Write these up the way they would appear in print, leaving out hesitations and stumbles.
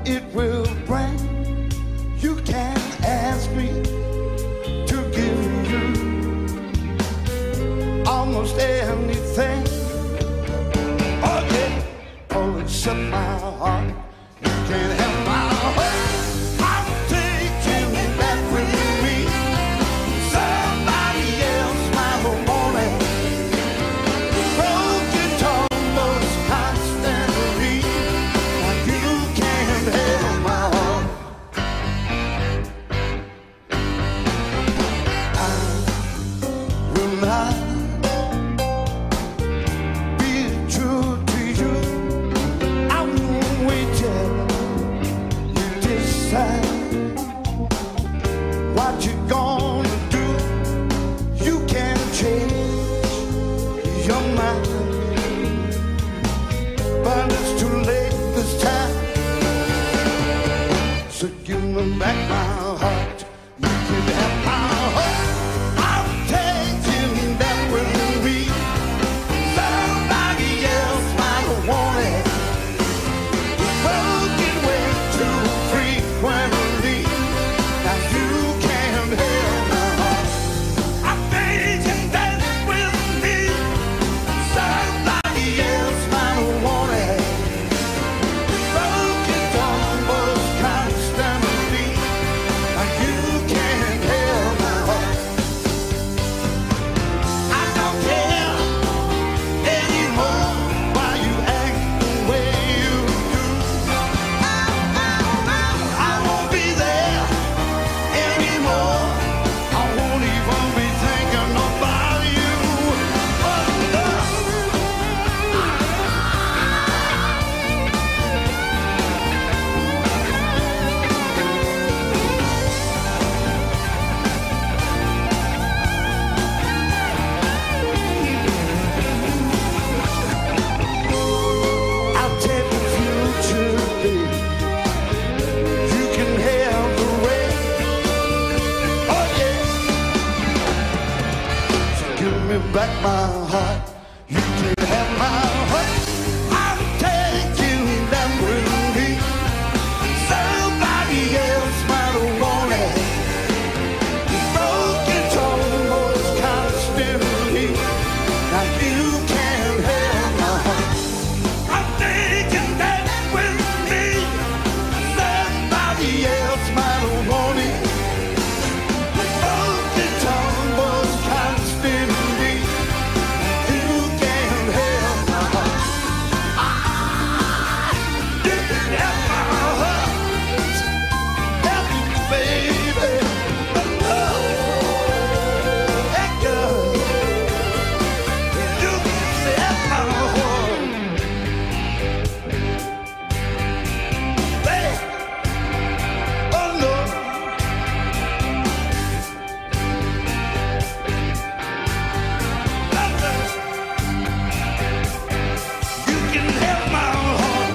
it will bring. You can ask me to give you almost anything. Oh yeah, oh except my heart. You can't have my heart. I'm taking that with me. Somebody else might want it. Broken tumbles constantly. Now you can't have my heart. I will not be true to you. I won't wait till you decide what you're gonna do. You can change your mind, but it's too late this time. So give me back my heart. You can have my heart. I'm taking that with me. Somebody else might want it. Broken way too frequently. Now you can't have my heart. I'm taking that with me. Somebody else might want it. Broken tumbles constantly. Now you can't have my heart. I don't care anymore why you act the way you do. I won't be there anymore. I won't even be thinking about you. Oh, no. I'll take the future, baby. You can have the way. Oh yeah. So give me back my heart. You can have my heart. I'm taking that with me. Somebody else might want it. Broken tumbles constantly. Now you can't have my heart. I'm taking that with me. Somebody else might want it. Broken tumbles constantly. You can't have my heart. You can have my heart. Have you, baby. Oh, that girl. You can have my heart. Babe. Oh no. You can have my heart.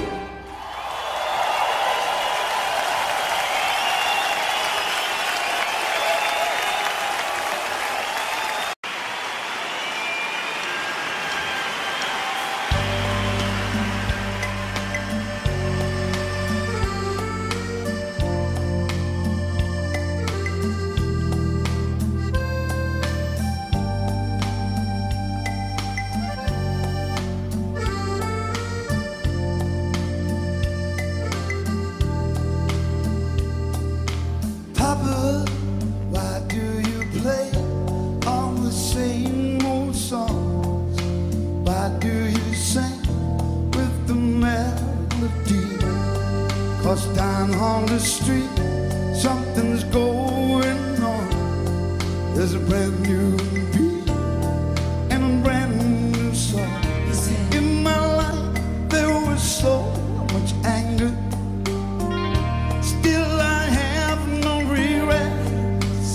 Papa, why do you play all the same old songs? Why do you sing with the melody? 'Cause down on the street, something's going on. There's a brand new beat and a brand new song. In my life, there was so much anger. Still, I have no regrets.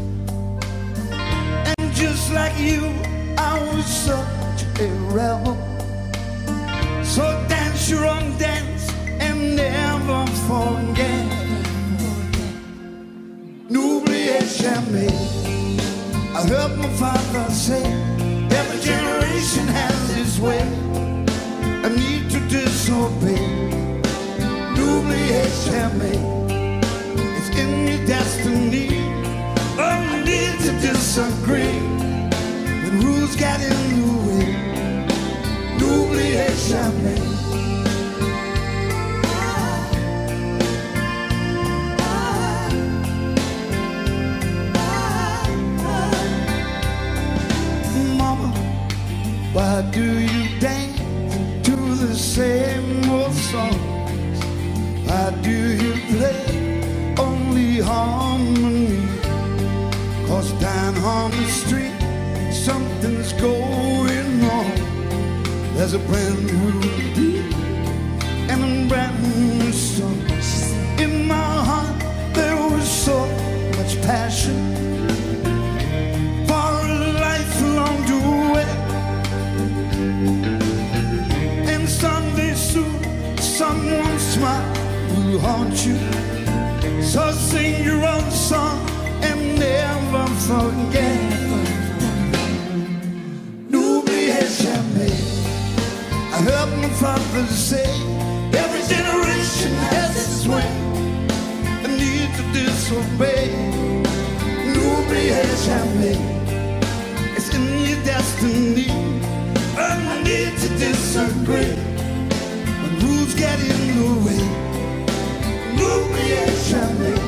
And just like you, I was such a rebel. So dance your own dance and never forget. N'oubliez jamais. I heard my father say, every generation has its way. I need to disobey. N'oubliez N'oubliez jamais, it's in your destiny. No need to disagree when rules get in the way. N'oubliez jamais. Mama, why do you dance to the same old songs? Why do you play only harmony? 'Cause down on the street something's going on. There's a brand new beat and a brand new song. In my heart there was so much passion for a lifelong duet. And someday soon someone's smile will haunt you. So sing your own song and never forget. N'oubliez jamais. I heard my father say, every generation has its way, a need to disobey. N'oubliez jamais, it's in your destiny, a need to disagree when rules get in the way. N'oubliez jamais.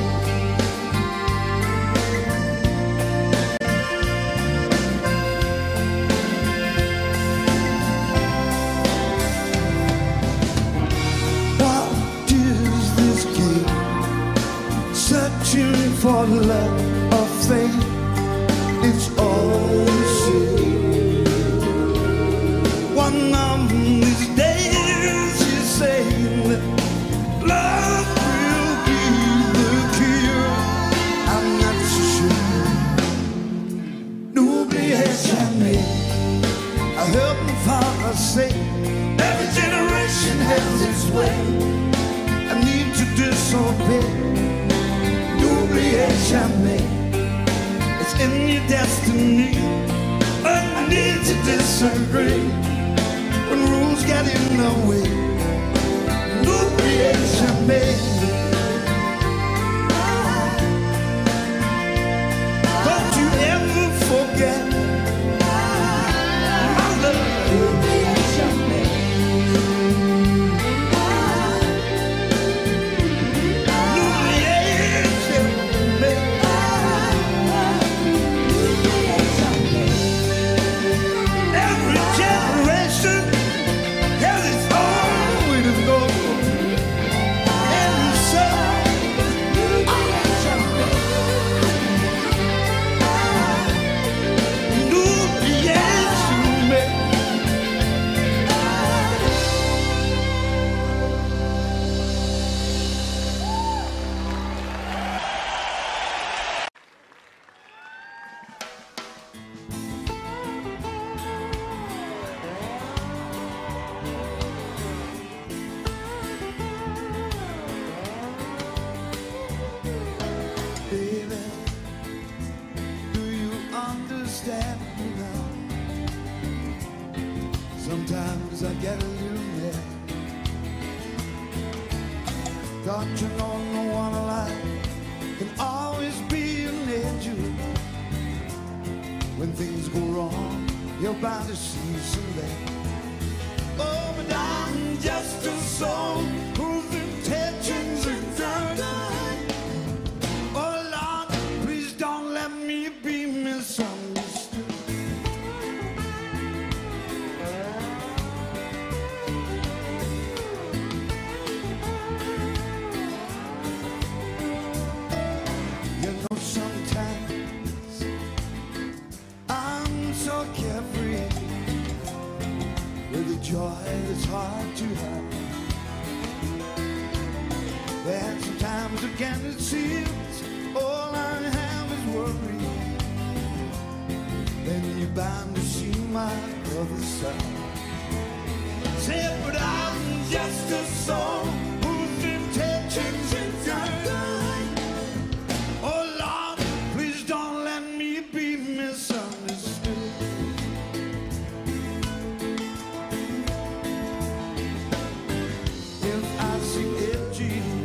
Searching for love or fame, it's all the same. One of these days you say that love will be the cure. I'm not so sure. N'oubliez jamais. I heard my father say, every generation has its way, I need to disobey. N'oubliez jamais, it's in your destiny, a need to disagree when rules get in the way. N'oubliez jamais. Don't you ever forget my love. N'oubliez jamais. Sometimes I get a little mad. Don't you know no one alive can always be an angel? When things go wrong, you're bound to see some bad. Oh, but I'm just a soul whose intentions are good. Oh Lord, please don't let me be misunderstood. Carefree with a joy that's hard to have. Then sometimes again it seems all I have is worry. Then you're bound to see my other side. Say, but I'm just a soul whose intentions are good. Oh Lord, please don't let me be misunderstood. If I see edgy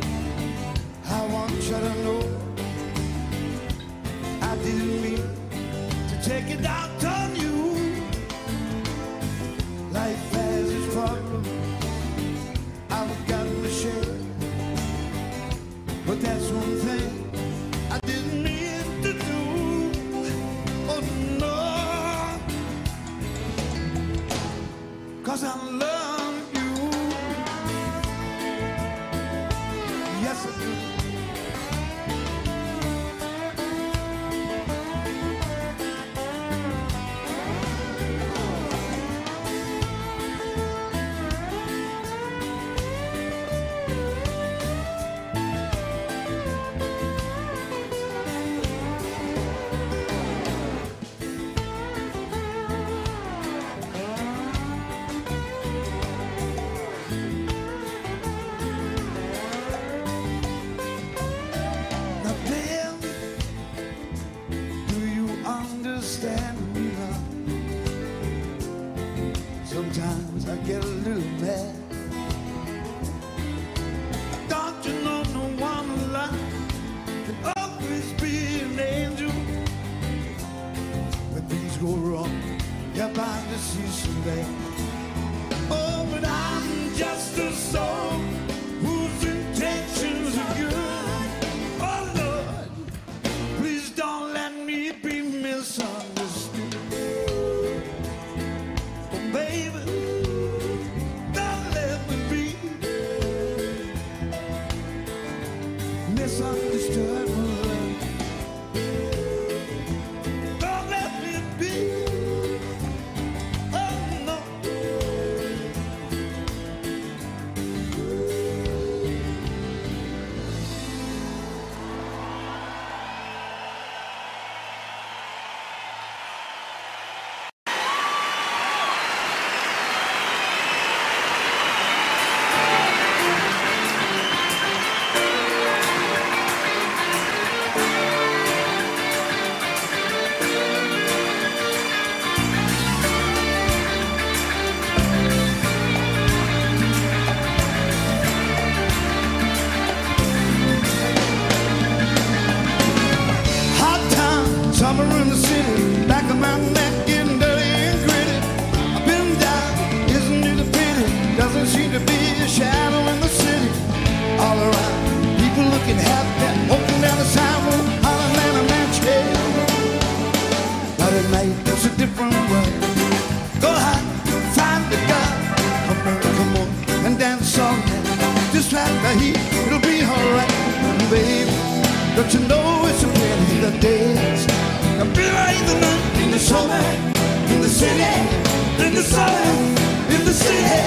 of my neck getting dirty and gritty. I've been down, isn't it a pity? Doesn't seem to be a shadow in the city. All around, people looking happy, walking down the sidewalk, hollering at a match head. But at night, it's a different world. Go high, find the guy, come on, and dance all night. Just like the heat, it'll be alright, baby. Don't you know it's a pity the days I'll be like the night in the summer, in the city, in the summer, in the city.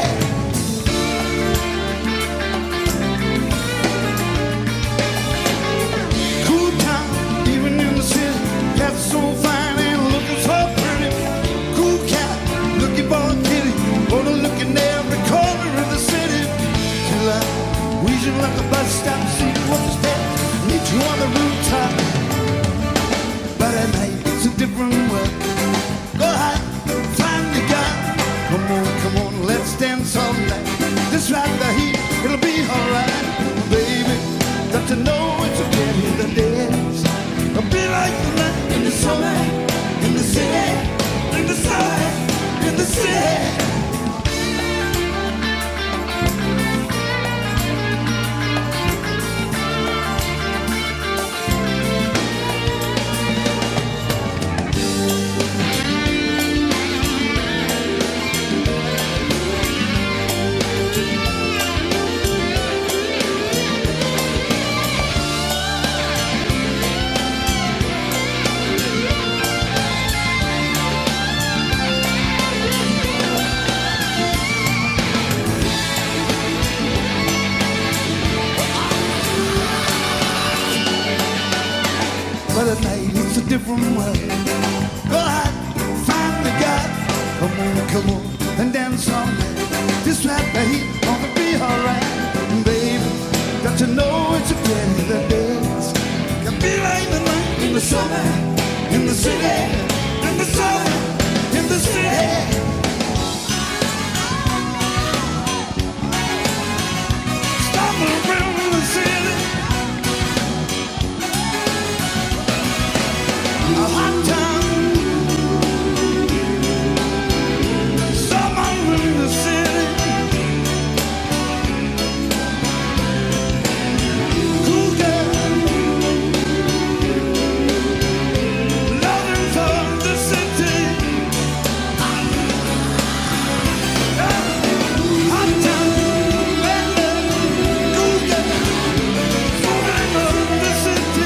Cool town, even in the city, cats so fine and looking so pretty. Cool cat, looking for a kitty, wanna look in every corner of the city. Till I wheezing like a bus stop, see what's there. Meet you on the rooftop. But at night it's a different world. Go high, find the guy. Come on, let's dance all night. Just ride the heat, it'll be alright, baby. Got to know it's a pity the days I'll be like the night in the summer, in the city, in the summer, in the city. But at night it's a different world. Go hide, find the guy. Come on, and dance all night. Just ride the heat, gonna be alright, baby. Got to know it's a pity the days can be like the night in the summer, in the city, in the summer, in the city. Stumble around the city. A hot town, summer in the city. Cool girl, loving for the city. Hot town, cool girl, loving for the city.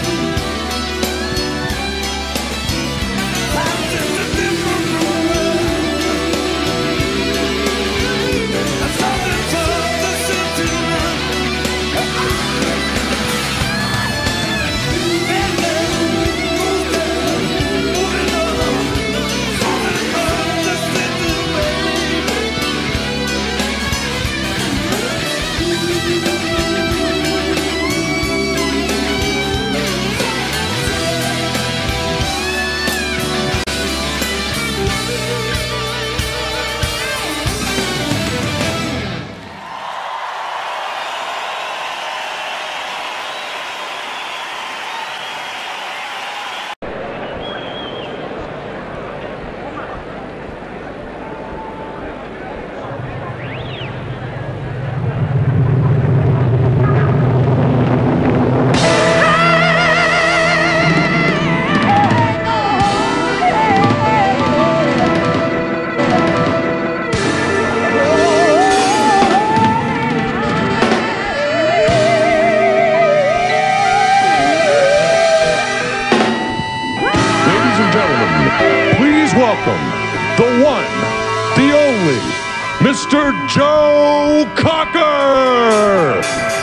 welcome the one, the only, Mr. Joe Cocker!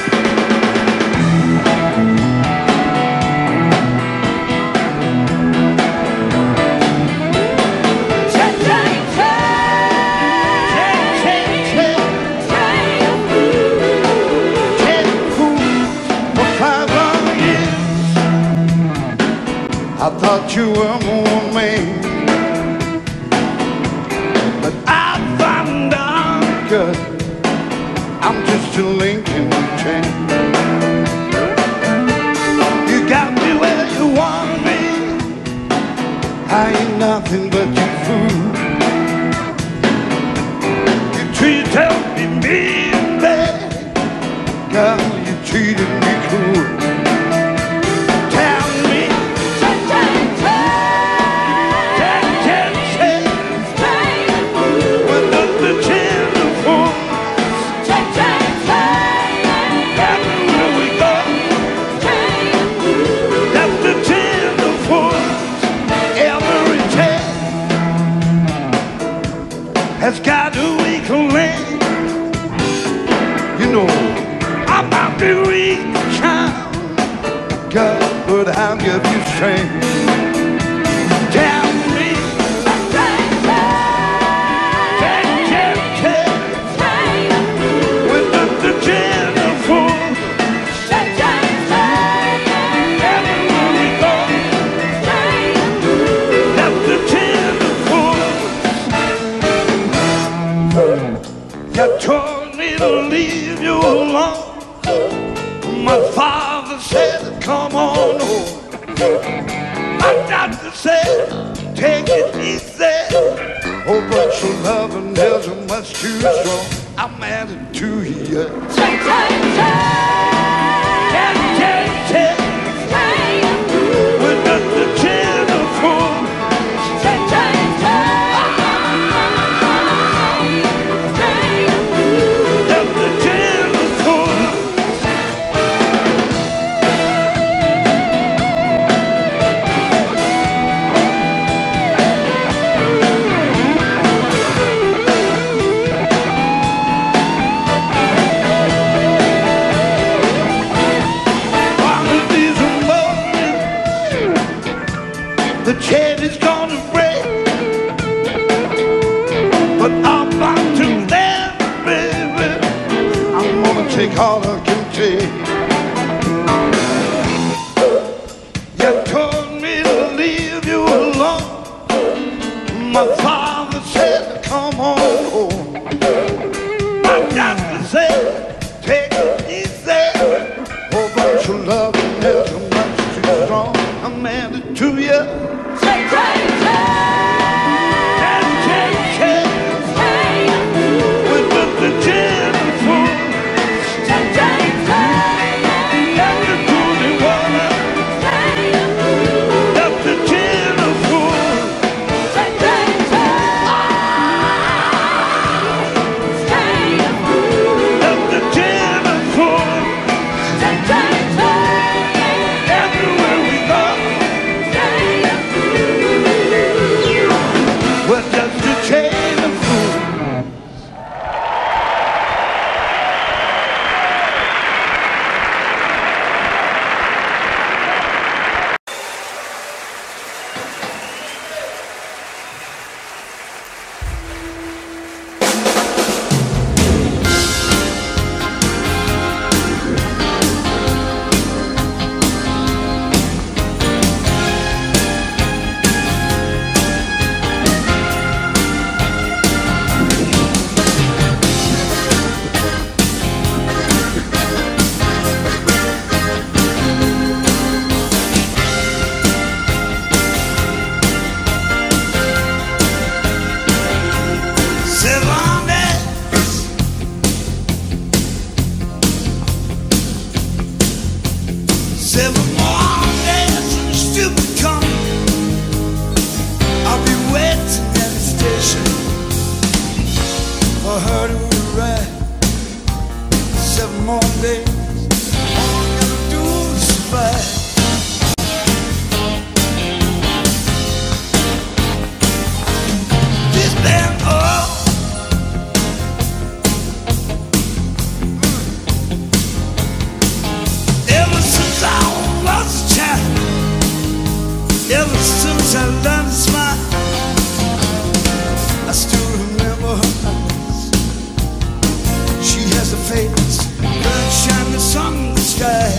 I thought you were more man, but I found out, good, I'm just a link in the chain. You got me where you want me, I I ain't nothing but your fool. You treated me mean, bad. Girl, you treated me cruel. Tell me, when the tender fool. Everywhere we go, that's the tender fool. Every tale has got a weak link. You know, I'm not the weak child, God, but I'll give you strength. Tell me, when the tender fool. Everywhere we go, that's the tender fool. You told me to leave you alone. My father said, come on home. My doctor said, take it easy. Oh, but your loving isn't much too strong. I'm adding to you. With the tender fool. That's the tender fool. One of these mornings, the chain is gonna break, but I'm about to stand, baby. I'm gonna take all I can take. You told me to leave you alone. My father said, come on home. My doctor said, take it easy. Oh, but your love is much too strong. I'm added to you. With the tender fool. That's the cooling water. That's the tender fool. That's the tender fool. Everywhere we go, we're just a chain of fools. Seven more days and still to come. I'll be waiting at the station for her to arrive. 7 more days, all I gotta do is survive. This band, ever since I was a child, ever since I learned to smile, I still remember her eyes. She has a face, bird shine the sun in the sky.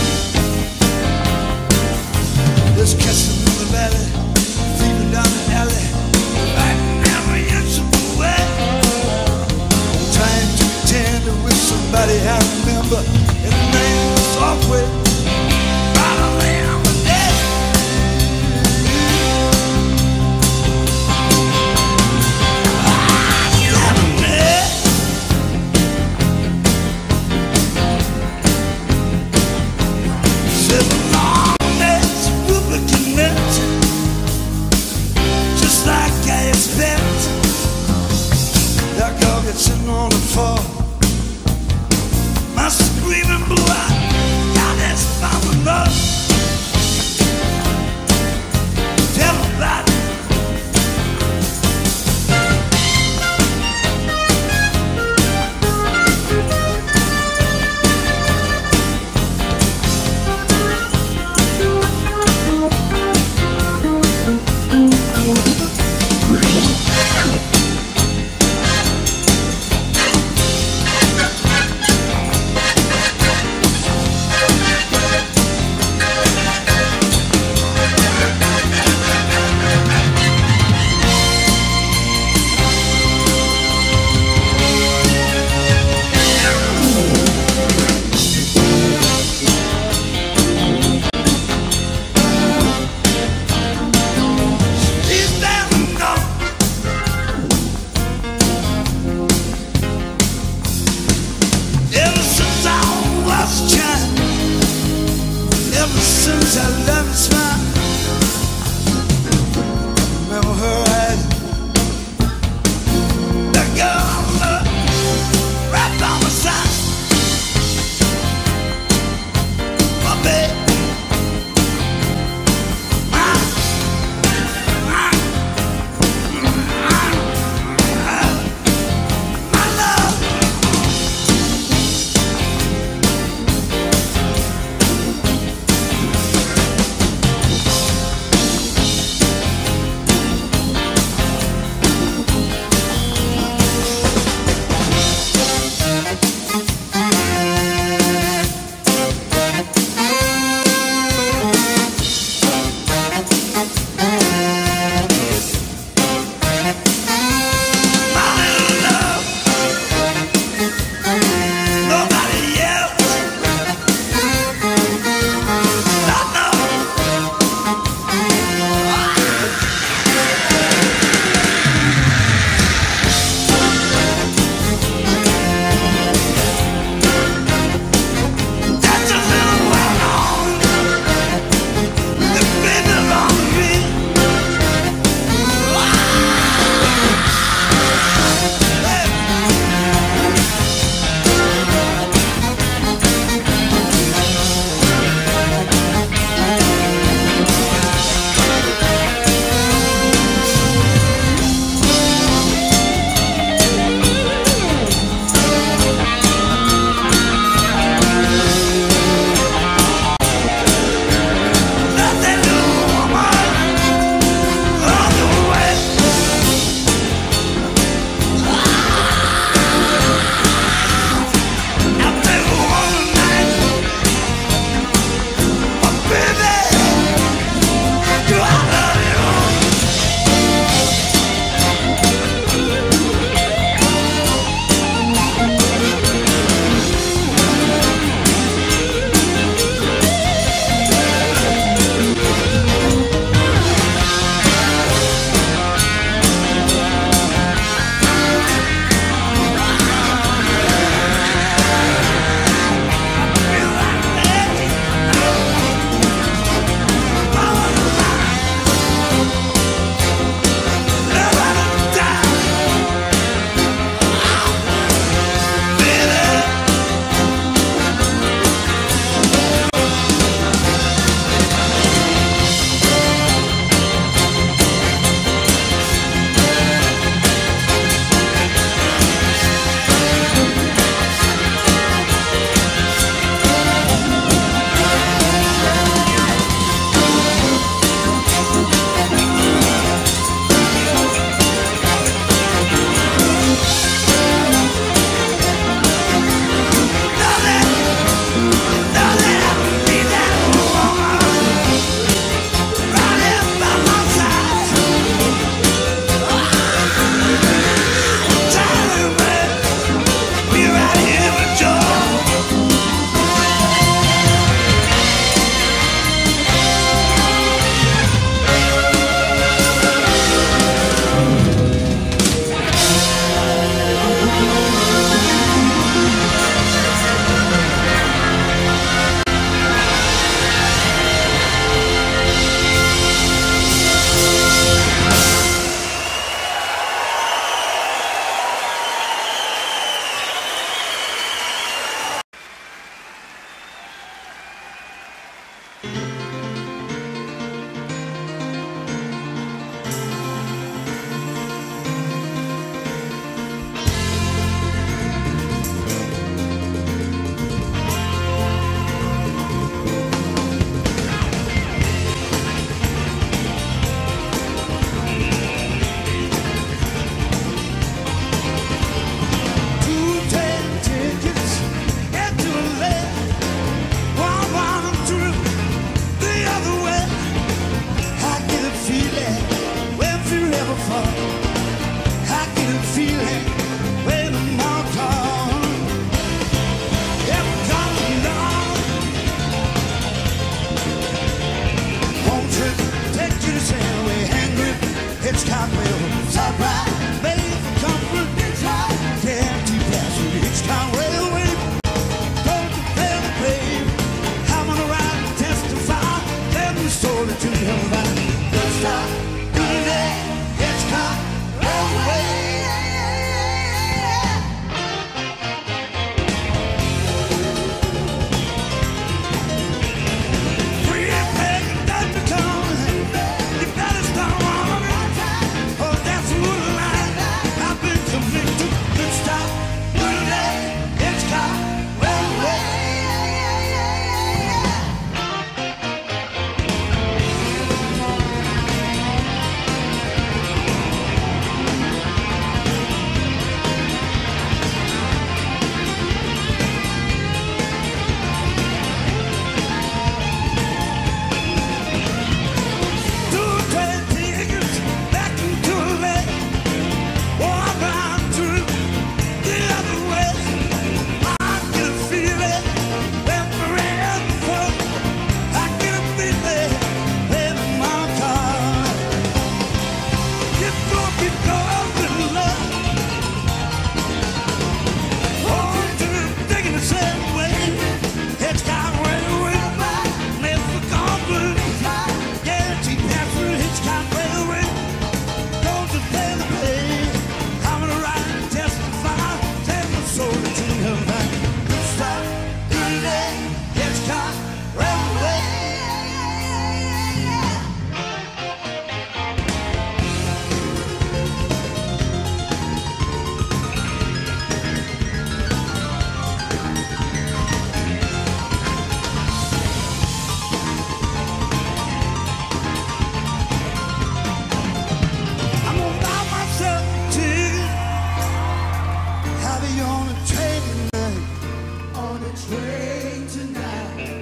There's kisses in the valley, fever down the alley, I never inch away. Trying to be tender with somebody I remember, and the name was software.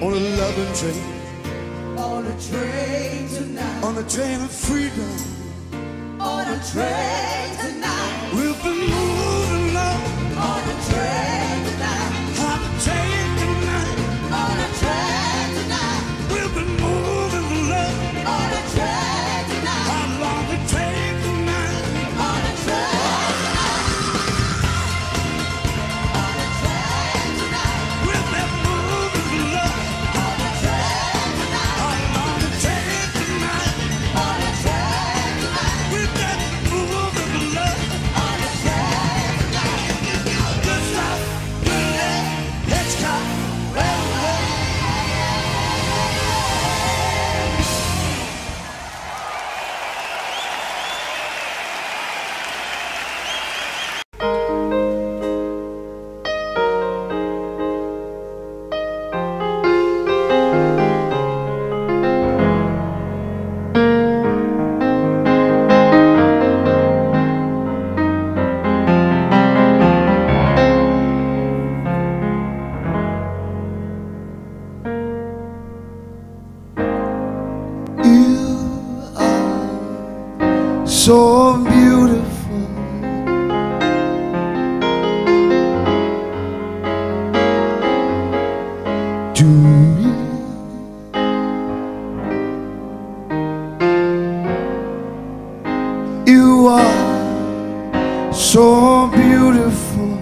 on a loving train, on a train tonight, on a train of freedom, on a train tonight, we've been moving along, on a train tonight, on a train tonight, on a train tonight, we've been moving along, on a train tonight, along the train tonight, on a train tonight, on a train tonight, we've been moving along, on a train tonight, along the train tonight, on a train tonight, we've been moving along, on a train tonight, just like Willie Hitchcock Railway. You are so beautiful, to me. You are so beautiful,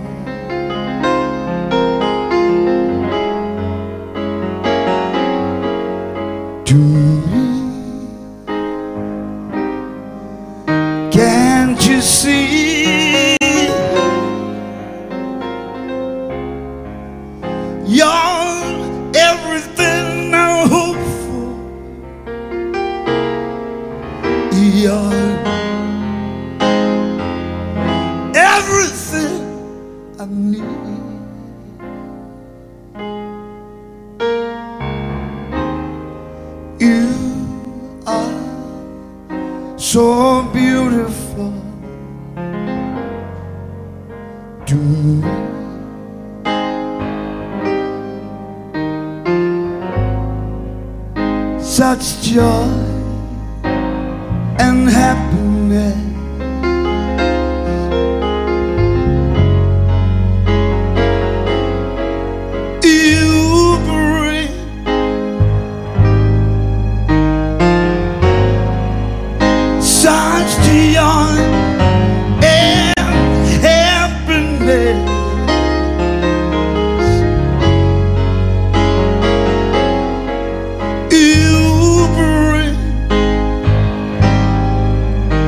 to me. Can't you see? You're everything I hope for. You're everything I need. You are so beautiful to me. Such joy and happiness. You bring such joy and happiness. You bring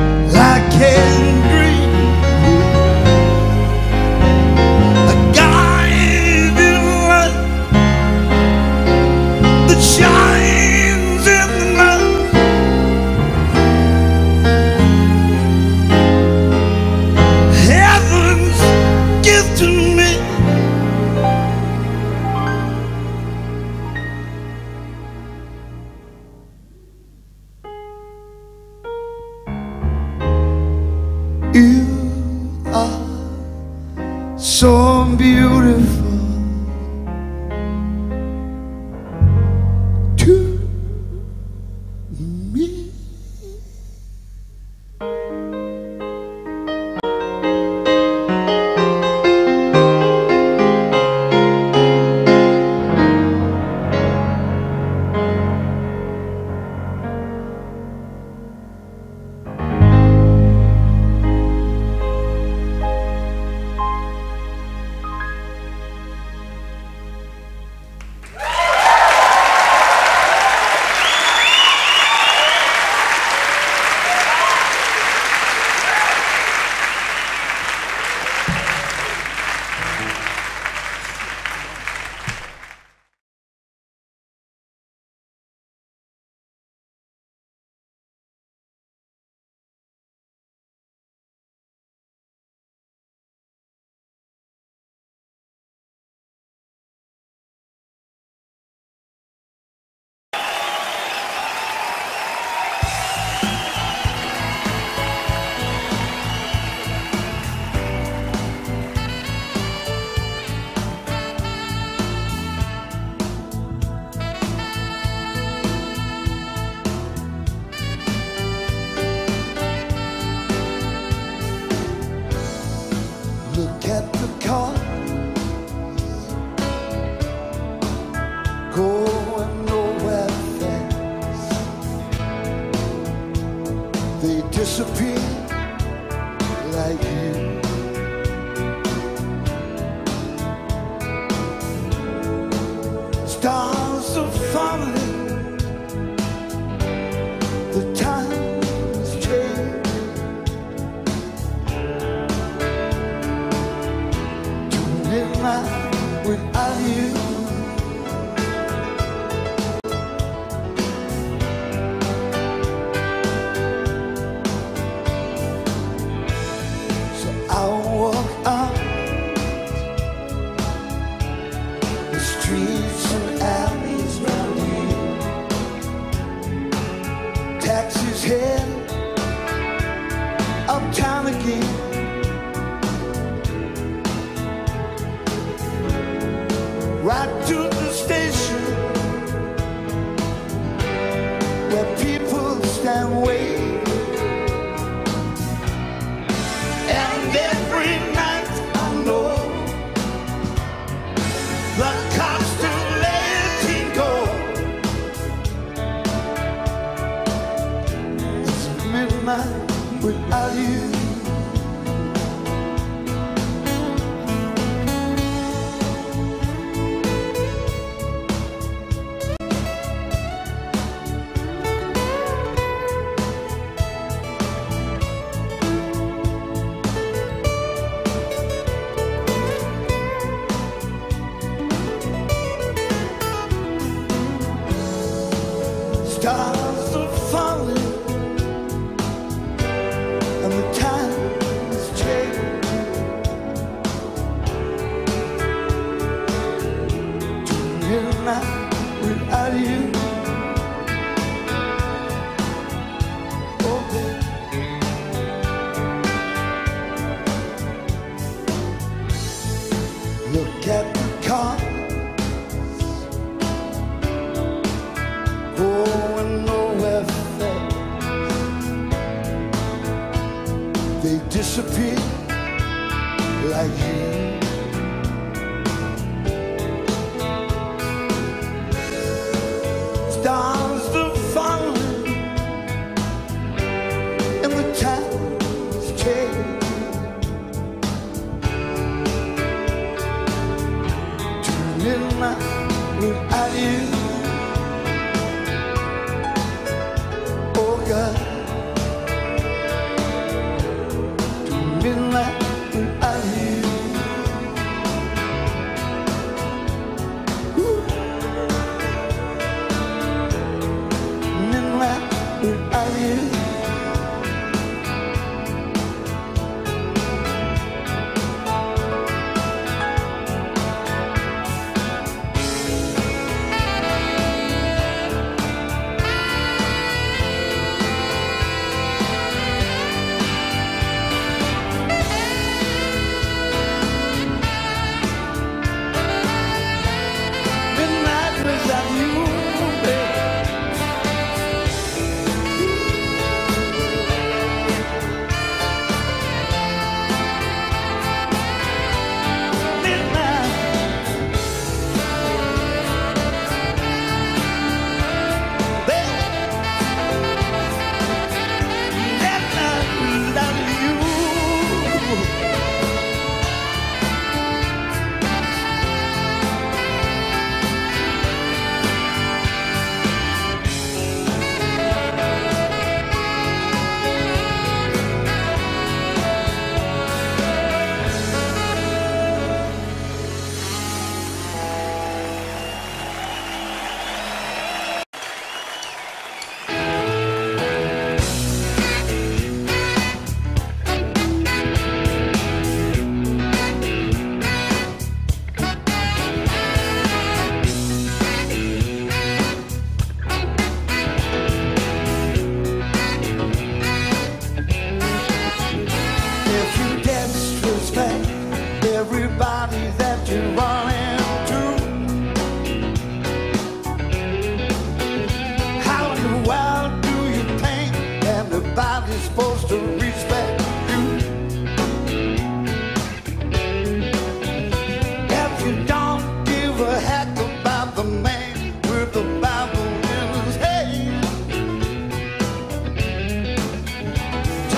disappear like you. Stars are falling, the times change. To midnight without you. So I'll walk out the streets and alleys round here. Taxis head uptown again. Right to the station where people stand waiting. And every night I know the cops to let him go. It's midnight without you. Stars are falling and the times change. To midnight without you. Oh, baby. Look at the car going nowhere fast. They disappear like you. Stars are falling and the times change. To midnight without you. Oh God, to midnight without you. Ooh. Midnight without you. Midnight without you, baby. Midnight, baby. Midnight without you. If you disrespect everybody that you run into, how in the world do you think everybody's supposed to respect you? If you don't give a heck about the man with the Bible in his hand,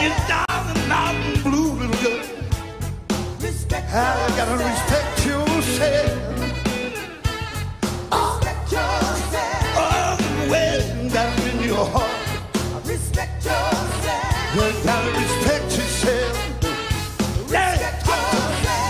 it down the mountain blue, little girl. I gotta respect yourself. Respect yourself. Oh, well, down in your heart. Respect yourself. You gotta respect yourself. Yeah. Respect yourself.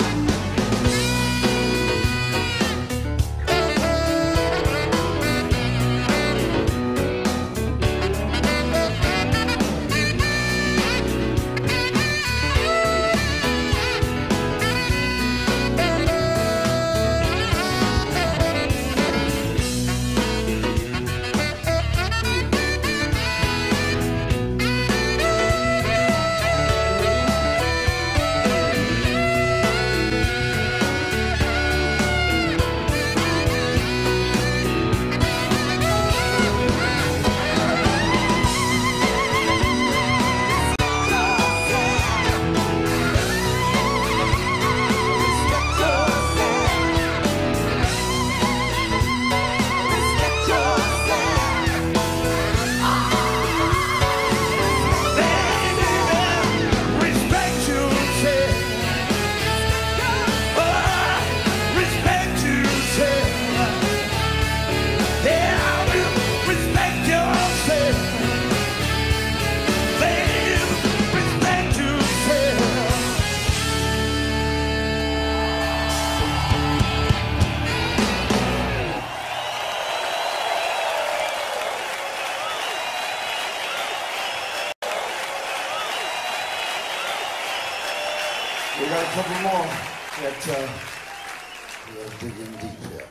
We got a couple more that we'll dig in deep here.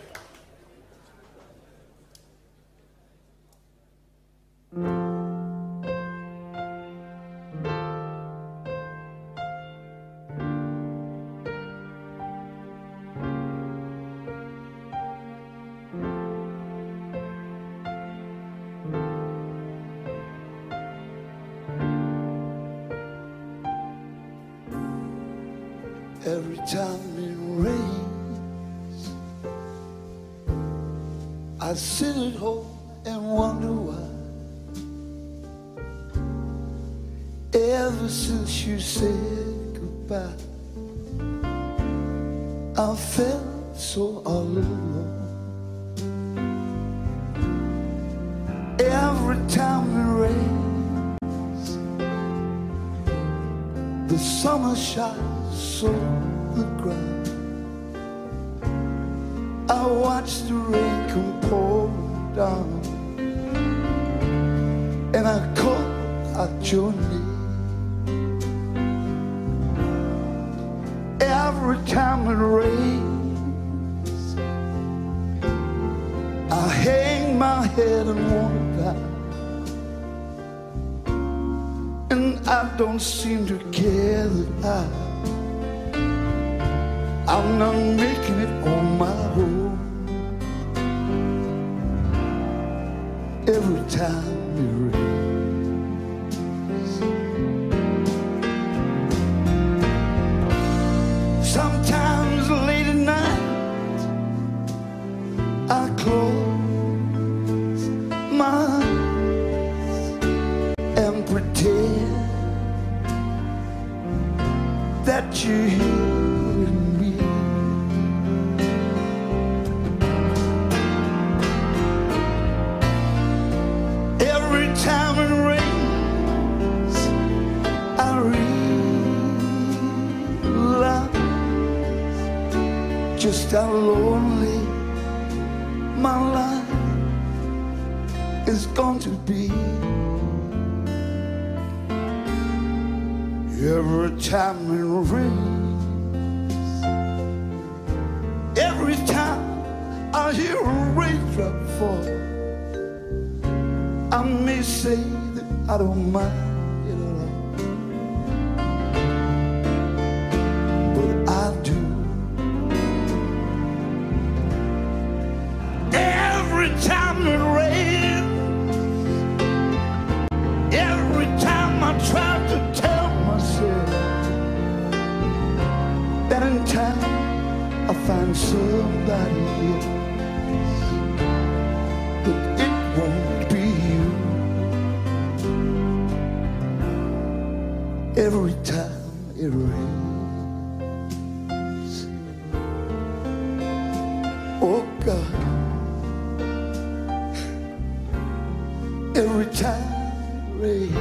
Every time it rains, I sit at home and wonder why. Ever since you said goodbye, I felt so all alone. Every time it rains, the summer shines on the ground. I watch the rain come pouring down, and I call out your name. Every time it rains, I hang my head and wonder, and I don't seem to care that I'm not making it on my own. Every time it rains, sometimes late at night I close my eyes and pretend that you're here. Time it rains, I realize just how lonely my life is going to be. Every time it rains, every time I hear a raindrop fall, I may say that I don't mind it at all, but I do. Every time it rains, every time I try to tell myself that in time I'll find somebody else, but it won't be you. every time it rains. Oh God, every time it rains.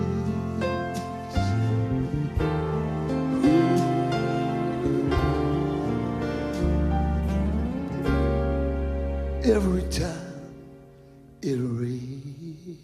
Every time it rains.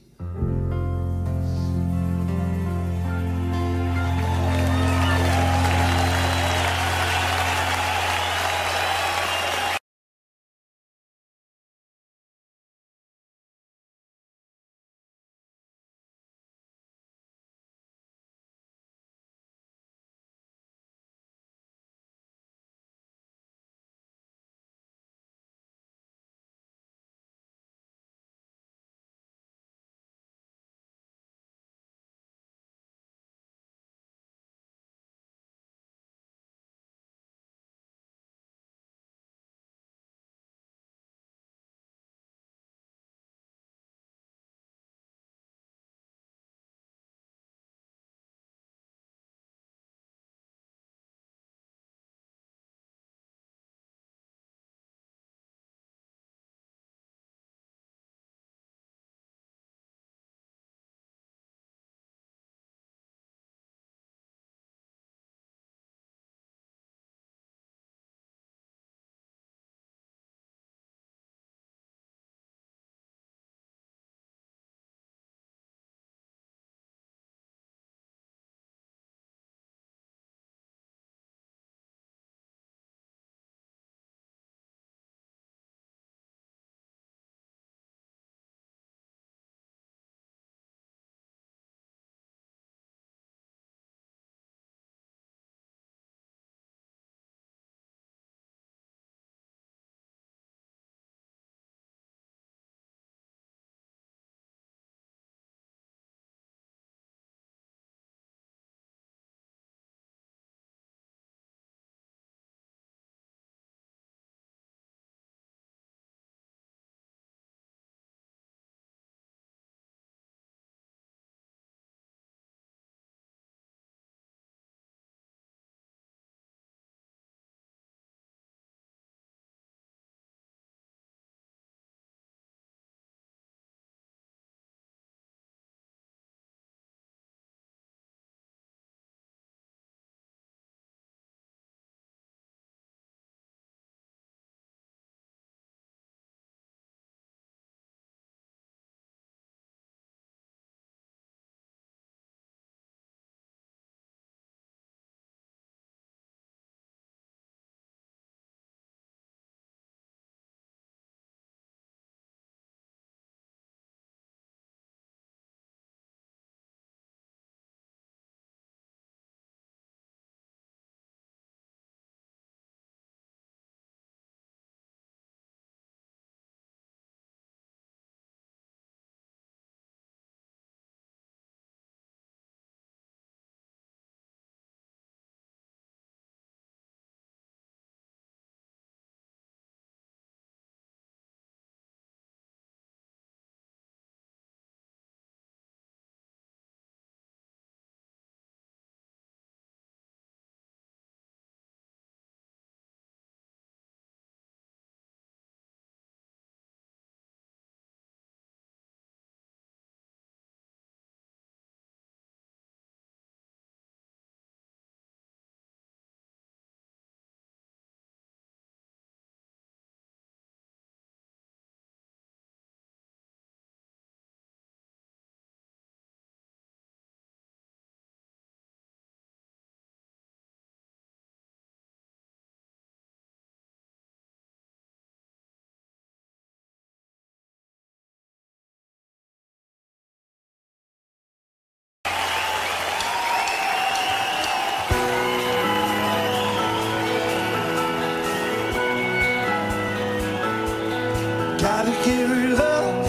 Gotta give it up,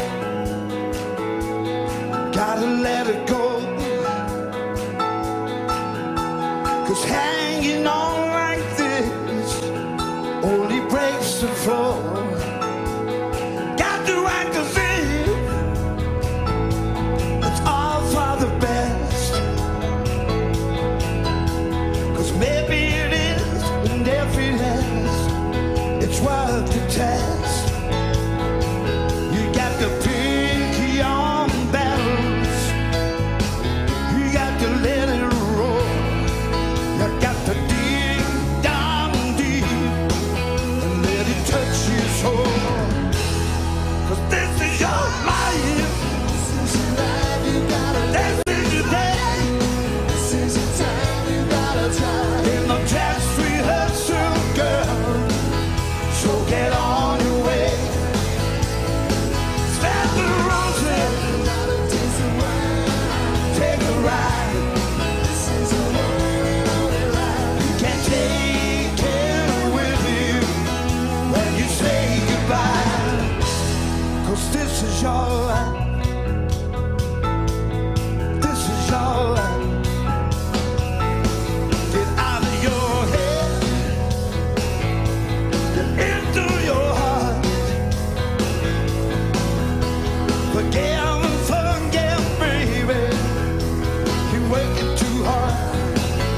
gotta let it go. 'Cause hanging on like this only breaks the floor. Got to act as if it's all for the best. ride. You can't take it with you when you say goodbye. 'Cause this is your life. This is your life. Get out of your head. Get into your heart. Forgive and forget, baby. You're working too hard.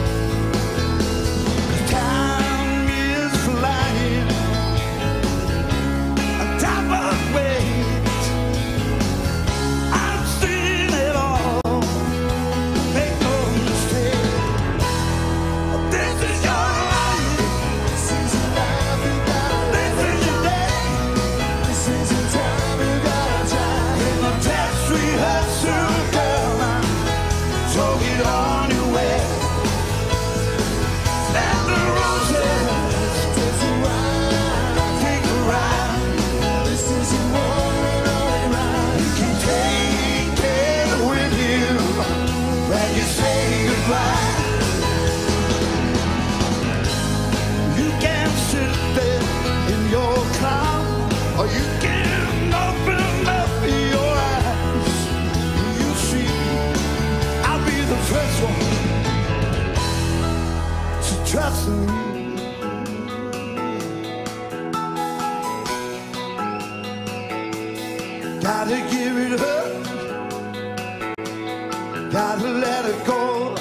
Time is flying on top of waves. I've seen it all. Make no mistake. This is your life. This is your life you gotta live. This is your day. This is your time you gotta try. In the test rehearsal, girl, so get on your way. Let the roses take a ride. Take a ride. This is your one and only ride. You can take it with you when you say goodbye. You can sit there in your car, or you can open up your eyes. You see, I'll be the first one to trust me. Gotta give it up. Gotta let it go.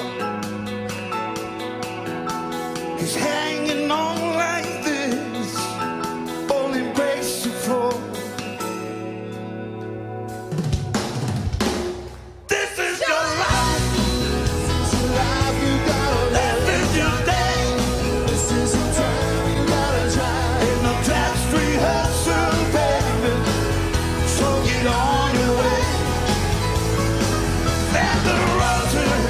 'Cause hanging on like this only breaks you fall. This is your life. This is your life you gotta live. This is your day. This is your time you gotta try. In the dress rehearsal, baby. So get on your way. Let the roses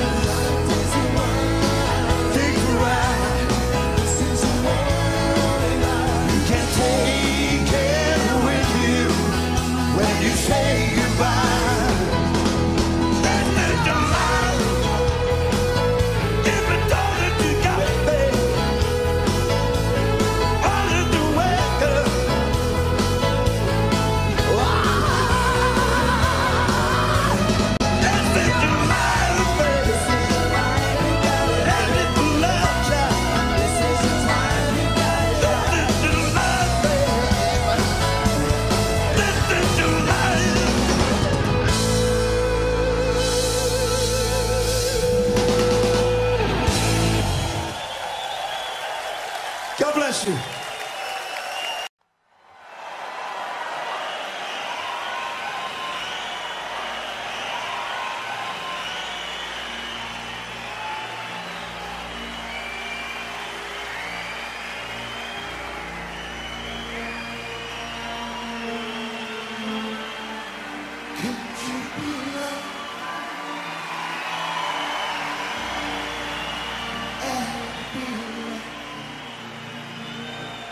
take a ride. This is your one life. You can take it with you when you say goodbye. This is your life. If it's all that you got, baby, all is the way, girl. This is your life, baby. And it's a love child. This is your life, This is your life, baby. This is your life. God bless you. Could you be loved and be loved?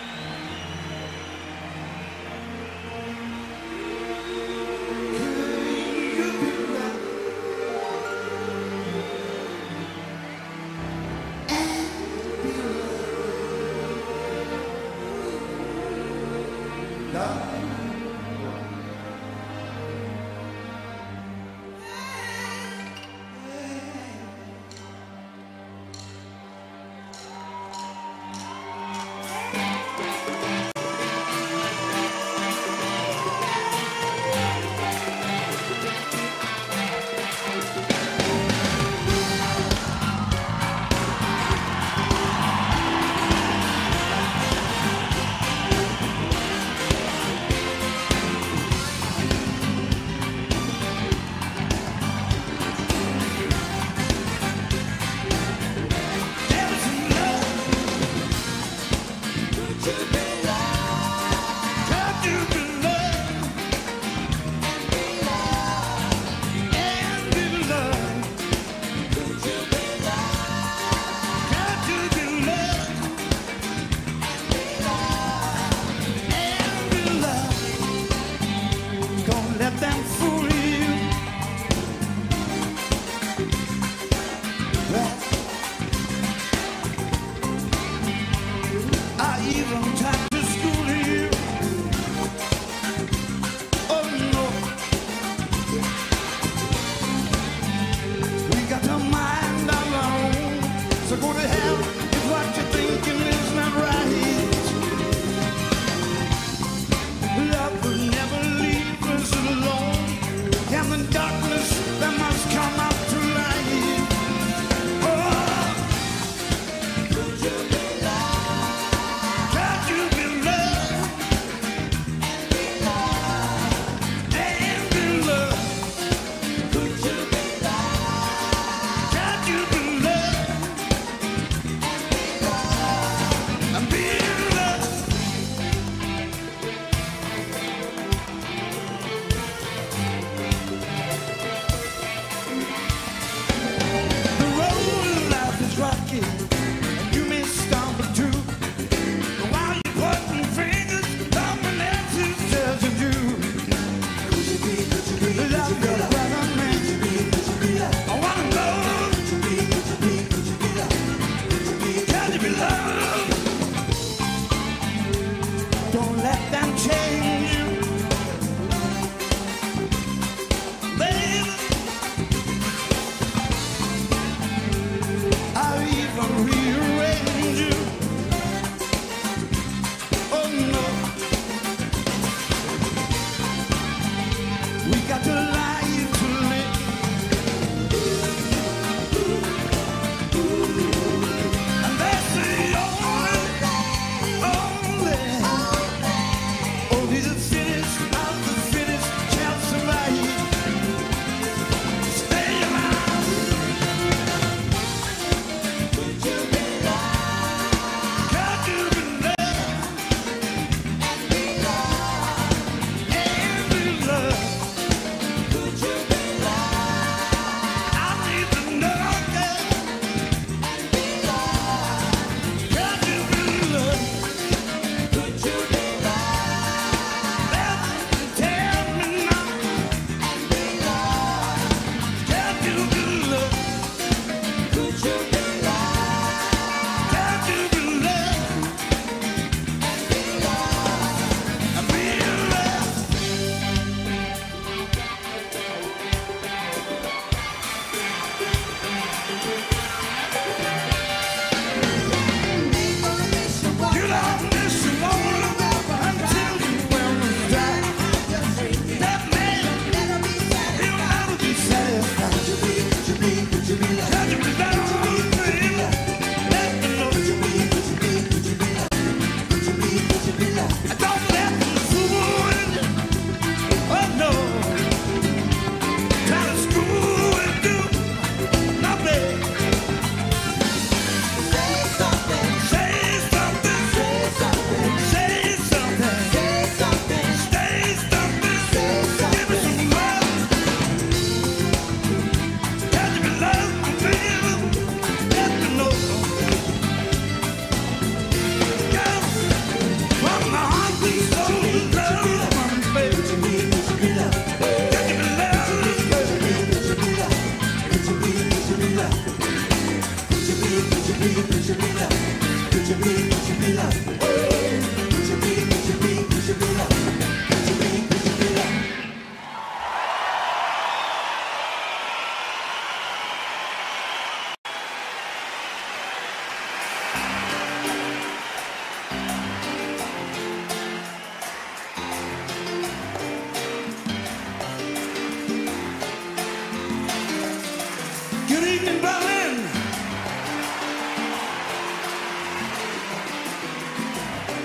Good evening, Berlin.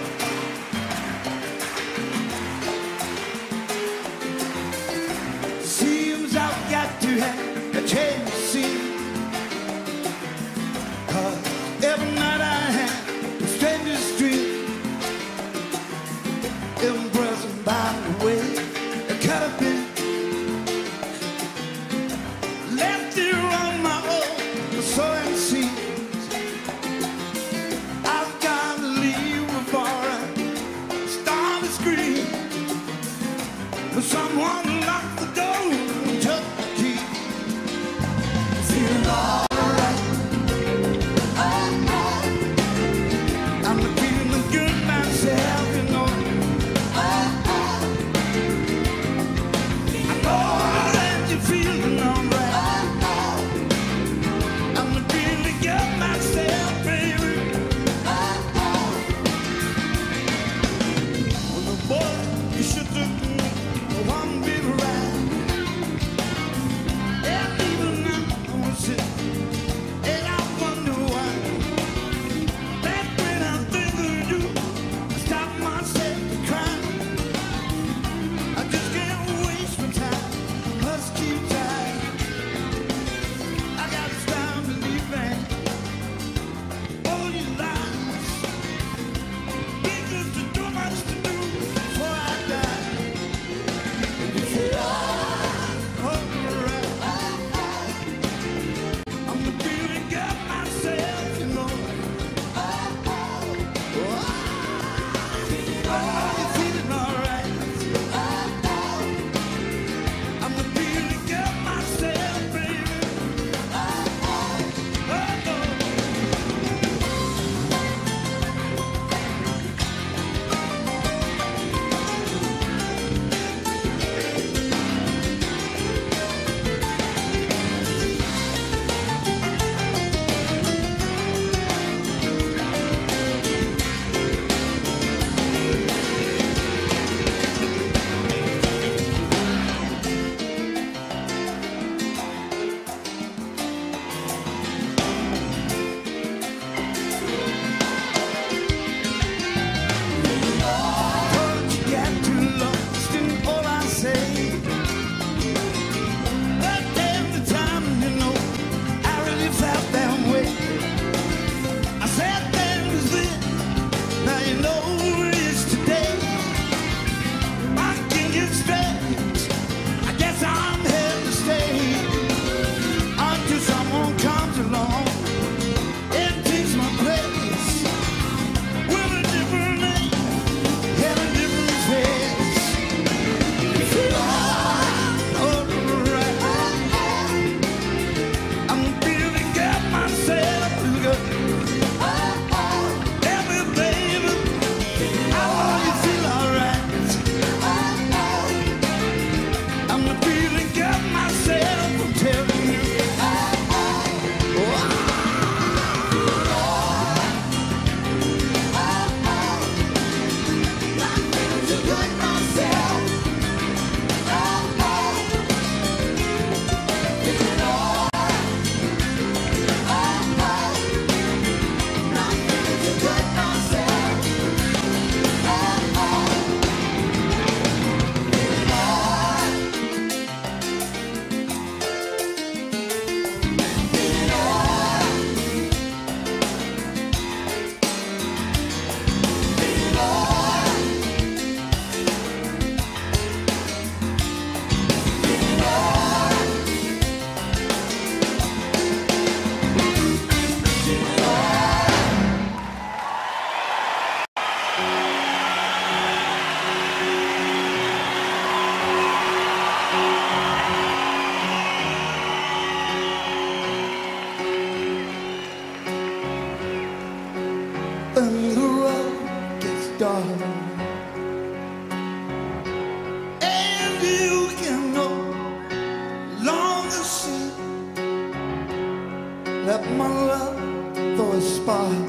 Let my love throw a spark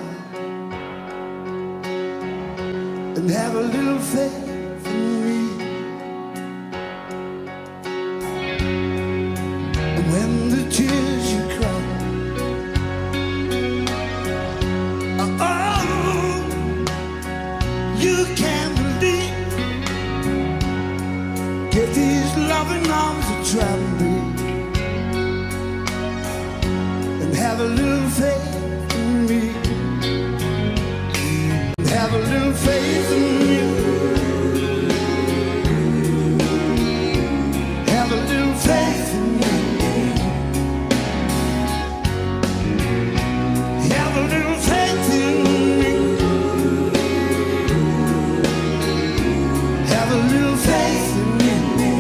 and have a little faith in me. And when the tears you cry, oh, you can believe. Give these loving arms a try. Have a little faith in me. Have a little faith in me. Have a little faith in me. Have a little faith in me. Have a little faith in me.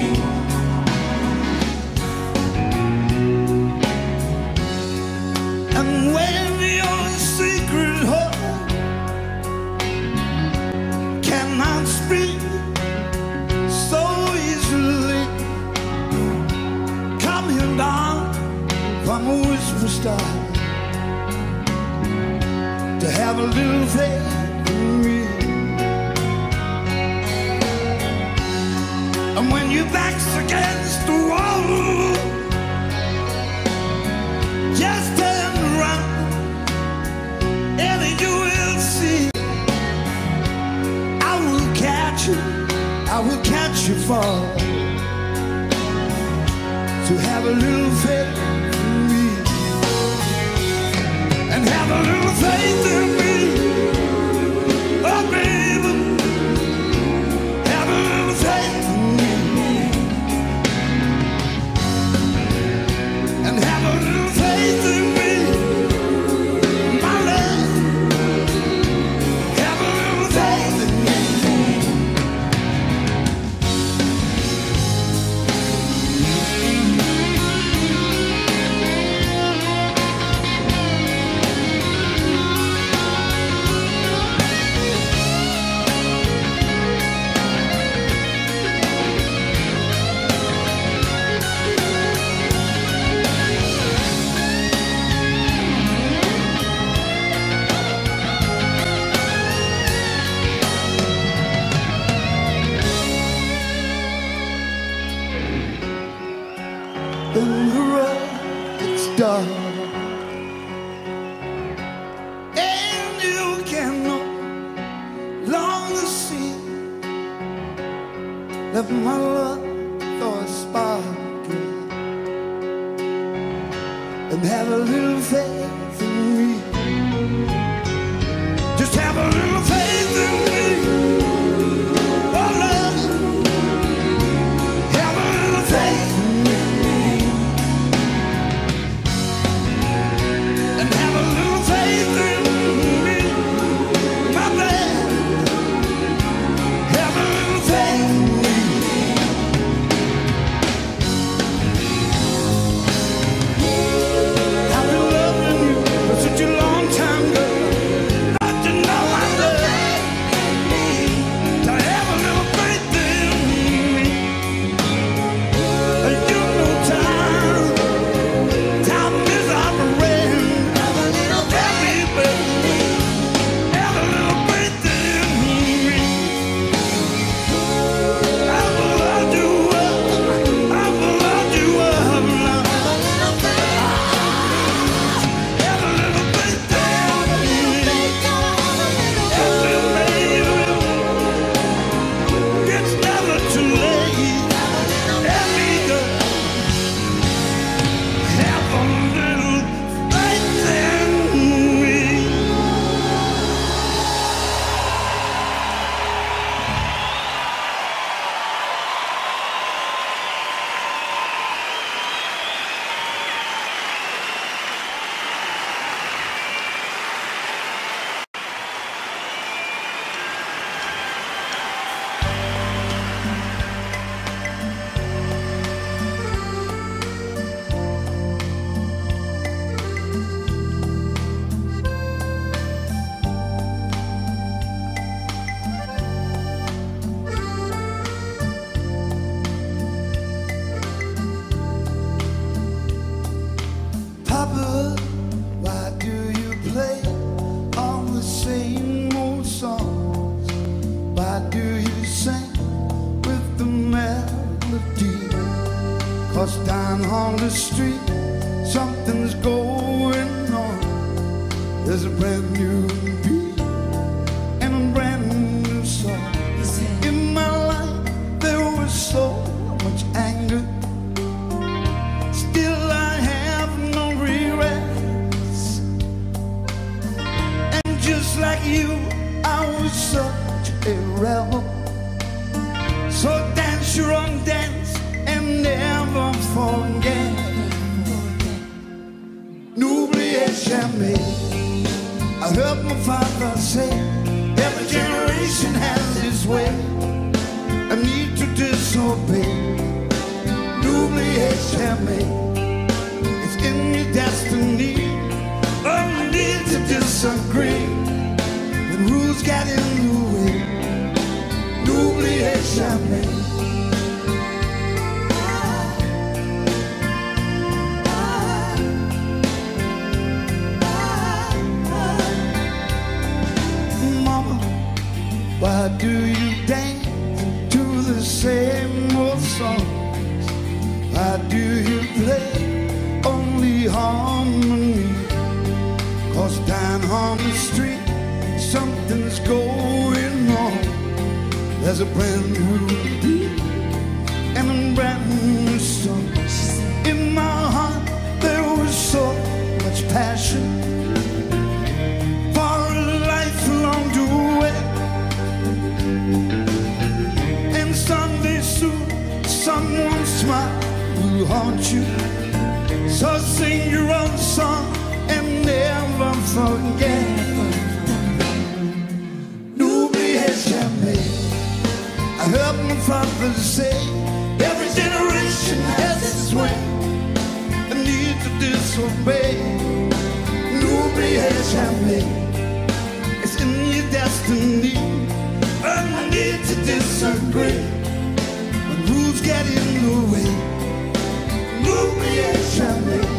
And when your secret heart cannot speak so easily, coming down from a whisper star, to have a little faith in me. And when your back's against the wall, just turn around and you will see I will catch you, I will catch you fall. So have a little faith in me. And have a little faith in me. Oh baby, have a little faith in me. And have a little faith in me, my love. Have a little faith in me. When the road gets dark and you can no longer see, let my love throw a spark and have a little faith in me. Just have a little faith in me. Oh love, have a little faith in me. And have a little faith in me, my man. Have a little faith in me. I've been loving you for such a long time, girl. Not to know I love on the street, something's going on. There's a brand new beat and a brand new song. In my life there was so much anger, still I have no regrets. And just like you, I was such a rebel. So dance your own dance and never forget. N'oubliez jamais. I heard my father say, every generation has its way. I need to disobey. N'oubliez jamais. It's in your destiny. I need to disagree when rules get in the way. N'oubliez jamais. Mama, why do you dance to the same old songs? Why do you play only harmony? 'Cause down on the street something's going on. There's a brand new beat and a brand new song. In my heart there was so much passion for a life along the way. And someday soon someone's smile will haunt you. So sing your own song and never forget. N'oubliez jamais. I heard my father say, every generation has its way. I need to disobey. N'oubliez jamais. It's in your destiny. I need to disagree when rules get in the way. N'oubliez jamais.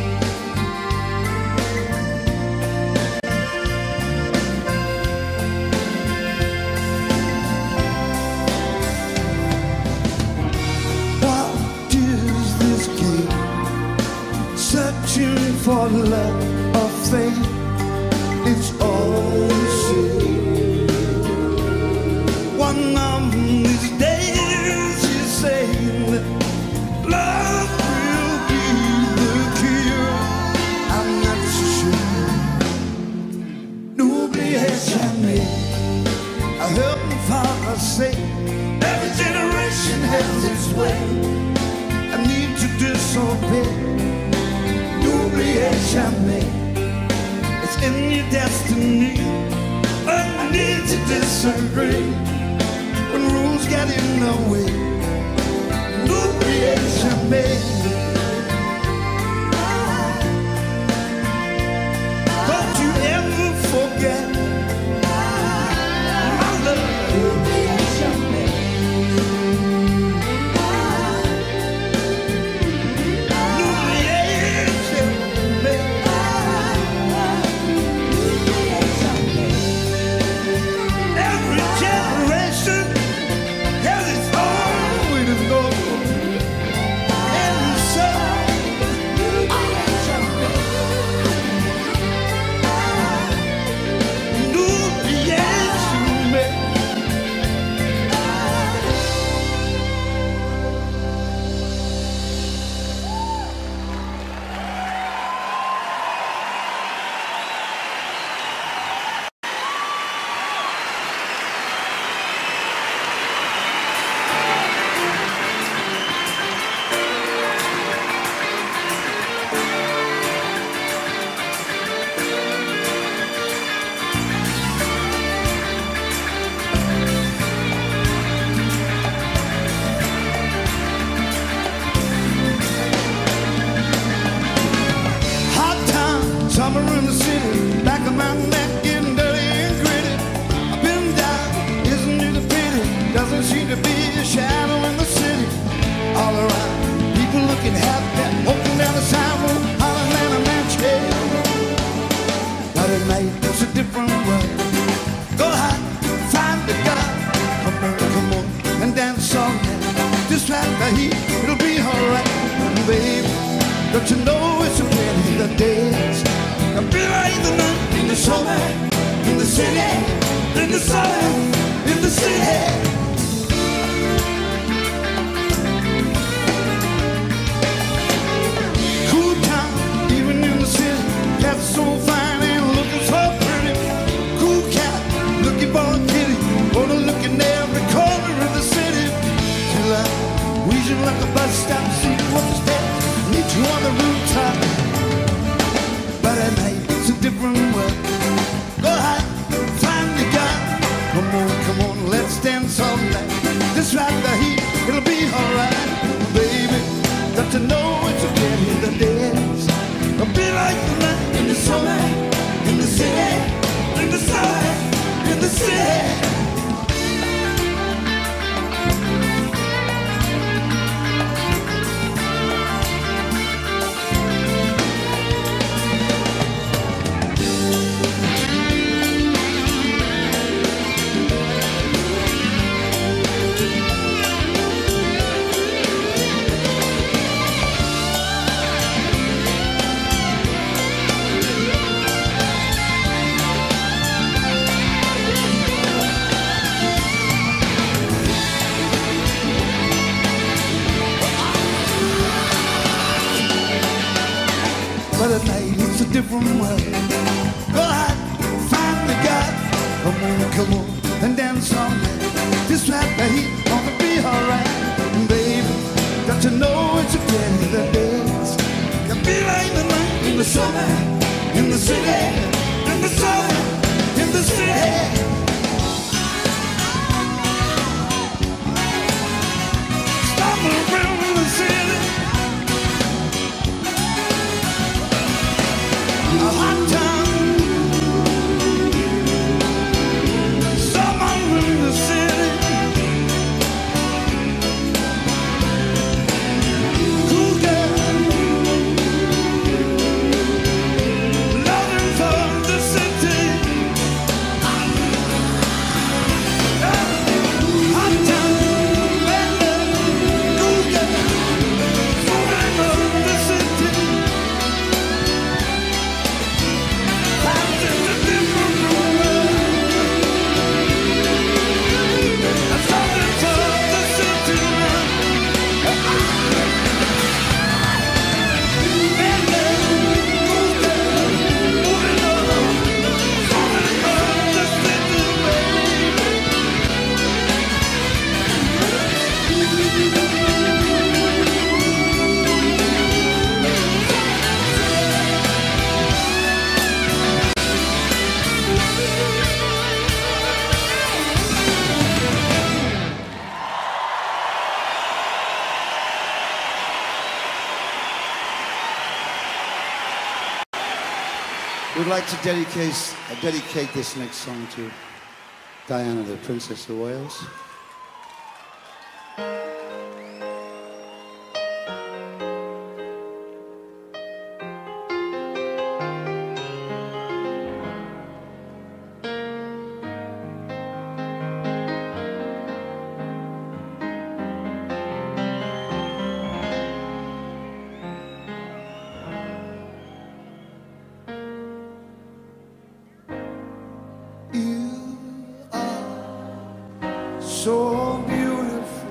Searching for love or faith, it's all you see. One of these days you're saying that love will be the cure. I'm not so sure. N'oubliez jamais. I heard my father say, every generation has its way. I need to disobey. N'oubliez jamais. It's in your destiny. I need to disagree when rules get in the way. N'oubliez jamais. Don't you ever forget my love. N'oubliez jamais. Summer in the city, back of my neck getting dirty and gritty. I've been down, isn't it a pity? Doesn't seem to be a shadow in the city. All around, people looking happy, walking down the sidewalk, hollering at a match head. But at night, it's a different world. Go hide, find the guy, come on, and dance all night. Just like the heat, it'll be alright, baby. different world. Go ahead, find the God. Come on, let's dance all night. Just ride the heat, it'll be alright. Baby, got to know it's okay in the days. It'll be like the night in the summer, in the city, in the summer, in the city. But at night it's a different world. Go ahead, find the God. Come on, and dance all night. Just ride the heat, gonna be alright. Baby, got to know it's a day the days. Can be like the night in the summer, in the city, in the summer, in the city. Stumble around in the city. A hot town, someone in the city. Cool girl, loving for the city. Hot town, cool girl, loving for the city. We'd like to dedicate this next song to Diana, the Princess of Wales. So beautiful,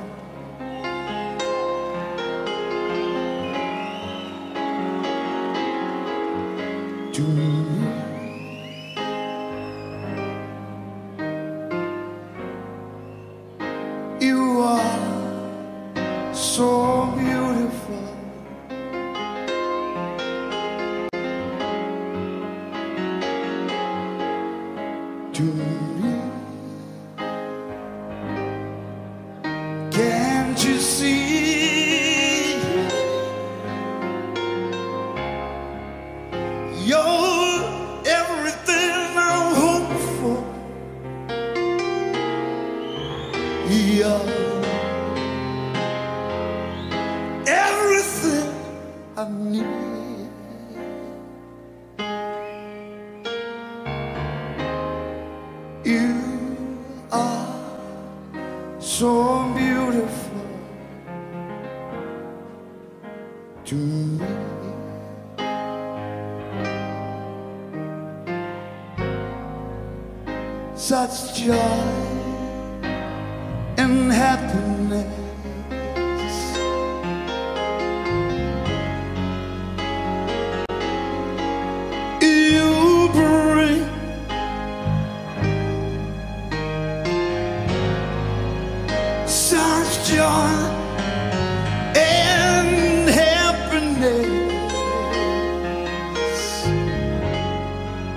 to me. You are so beautiful, to me. Can't you see? You're everything I hope for. You're everything I need. You are so beautiful to me. Such joy and happiness. You bring such joy and happiness.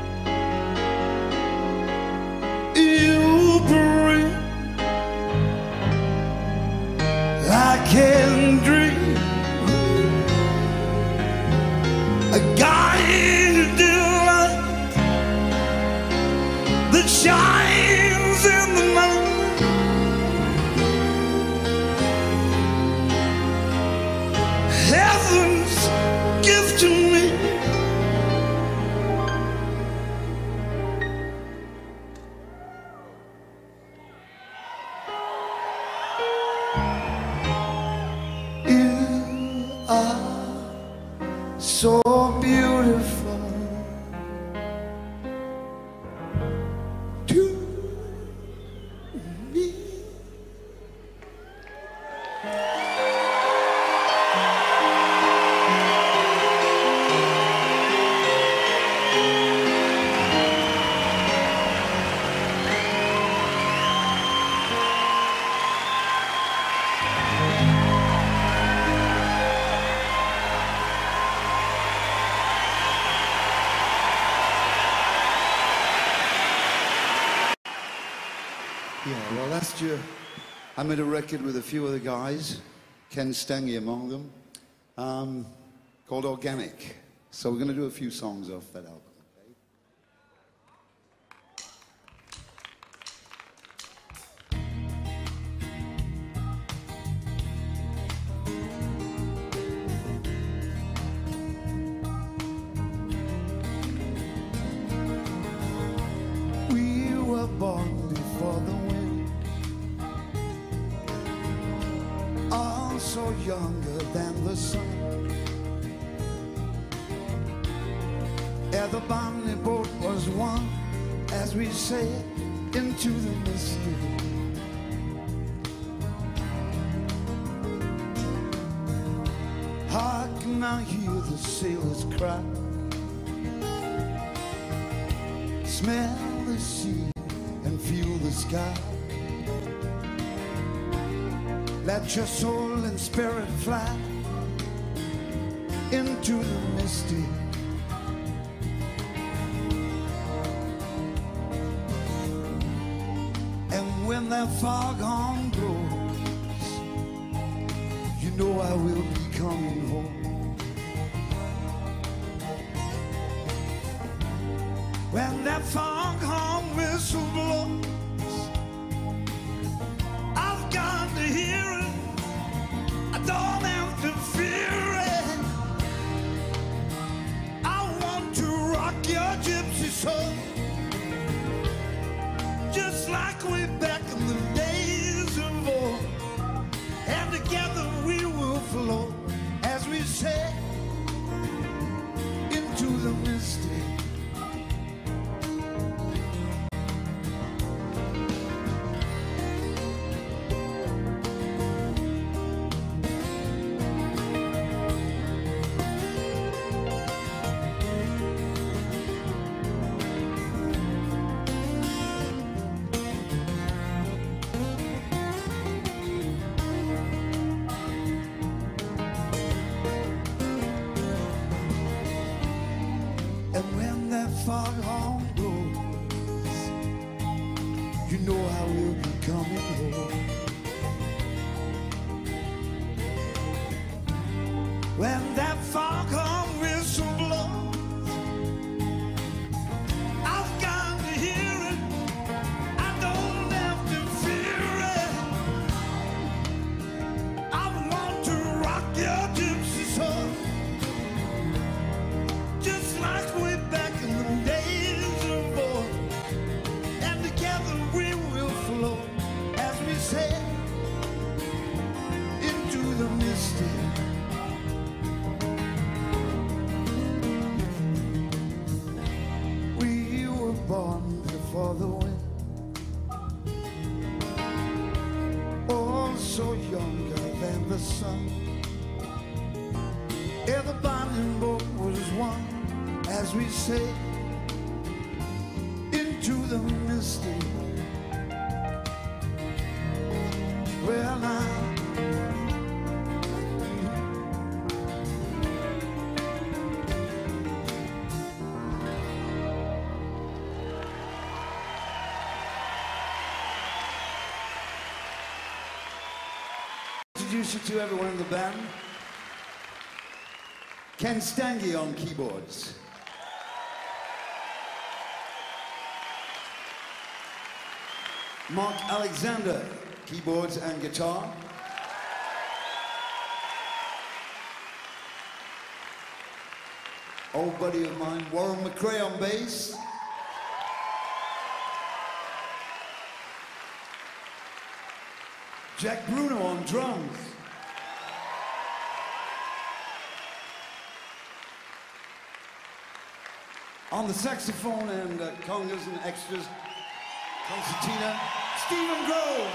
Yeah, well, last year I made a record with a few other guys, Ken Stange among them, called Organic. So we're going to do a few songs off that album. Born before the wind, also younger than the sun. Yeah, the bonnie boat was one as we sailed into the misty. Hark, now hear the sailors cry, smell the sea and feel the sky. Let your soul and spirit fly into the misty. And when that foghorn blows, you know I will be coming home. When that foghorn whistle blows, I've got to hear it, I don't have to fear it. I want to rock your gypsy soul, just like way back in the days of old. And together we will float as we sail into the misty. Foghorn blows, you know I will be coming home. When that foghorn whistle blows, I've got to hear it, I don't have to fear it. I want to rock your gypsy soul, just like way back in the days of old. And together we will float as we sail into the misty. We were born before the wind, oh, so younger than the sun. Yeah, the bonding boat was one as we sail into the misty. Well, introduce you to everyone in the band. Ken Stange on keyboards. Mark Alexander, keyboards and guitar. Old buddy of mine, Warren McRae on bass. Jack Bruno on drums. On the saxophone and congas and extras, concertina, Stephen Grove.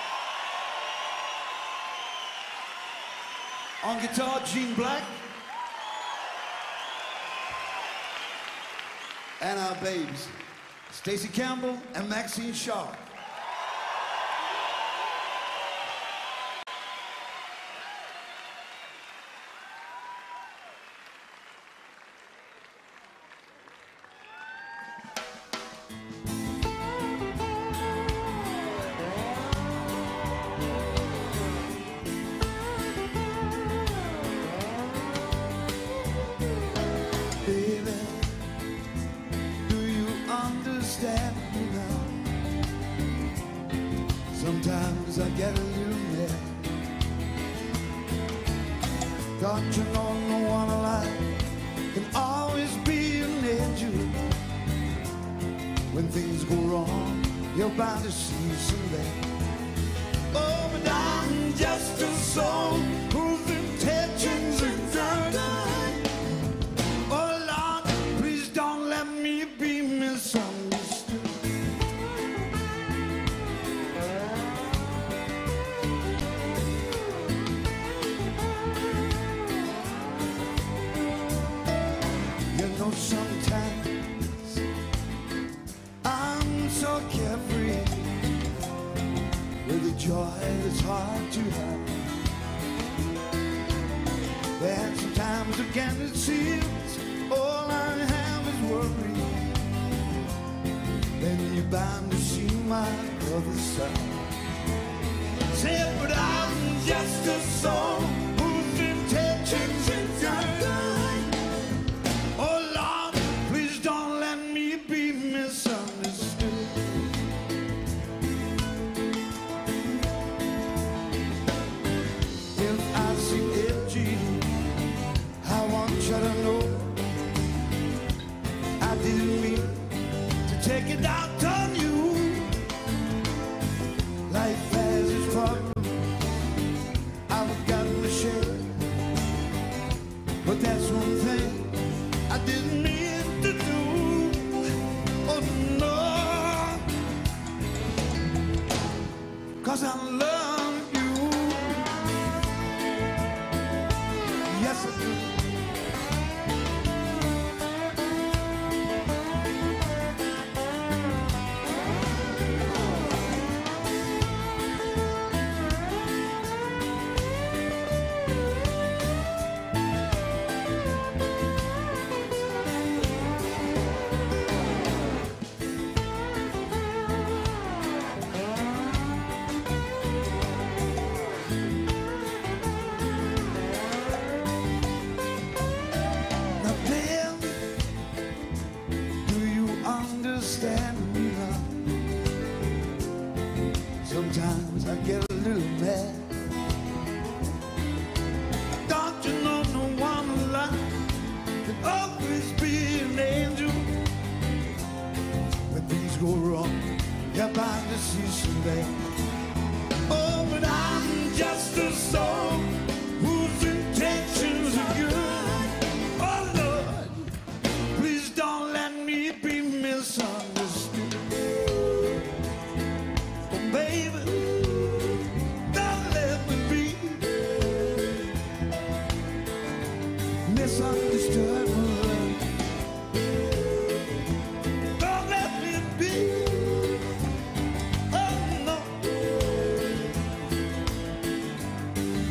On guitar, Gene Black. And our babes, Stacey Campbell and Maxine Sharp. understand me now. Sometimes I get a little mad. Don't you know no one alive can always be an angel? When things go wrong, you're bound to see some light. Oh, but I'm just a soul whose intentions are good. Oh, Lord, please don't let me be misunderstood. You know, sometimes I'm so carefree with a joy that's hard to hide. And sometimes again it seems all I have is worry. Then you're bound to see my other side. Say, but I'm just a soul whose intentions are good. Oh Lord, please don't let me be misunderstood. If I see empty, I want you to know I didn't mean to take it out on you. Life has its problems, I've got to share. But that's one thing I didn't mean to do. Oh no, 'cause I love you. Yes, I do. Now then, do you understand me now? Sometimes I get a little mad. Don't you know no one alive can always be an angel? When things go wrong, you're bound to see some bad. Oh, but I'm just a soul whose intentions are good. Oh Lord, please don't let me be misunderstood. Oh baby, don't let me be misunderstood. Don't let me be. Oh no.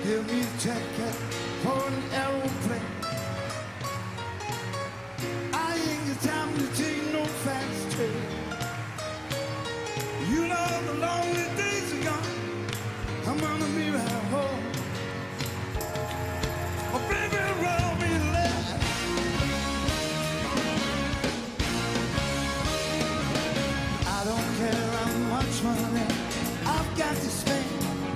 Give me a ticket for an aeroplane. I ain't got time to take no fast train. You know the lonely days are gone. I'm gonna be right home. Oh, baby, roll me left. I don't care how much money I've got to spend.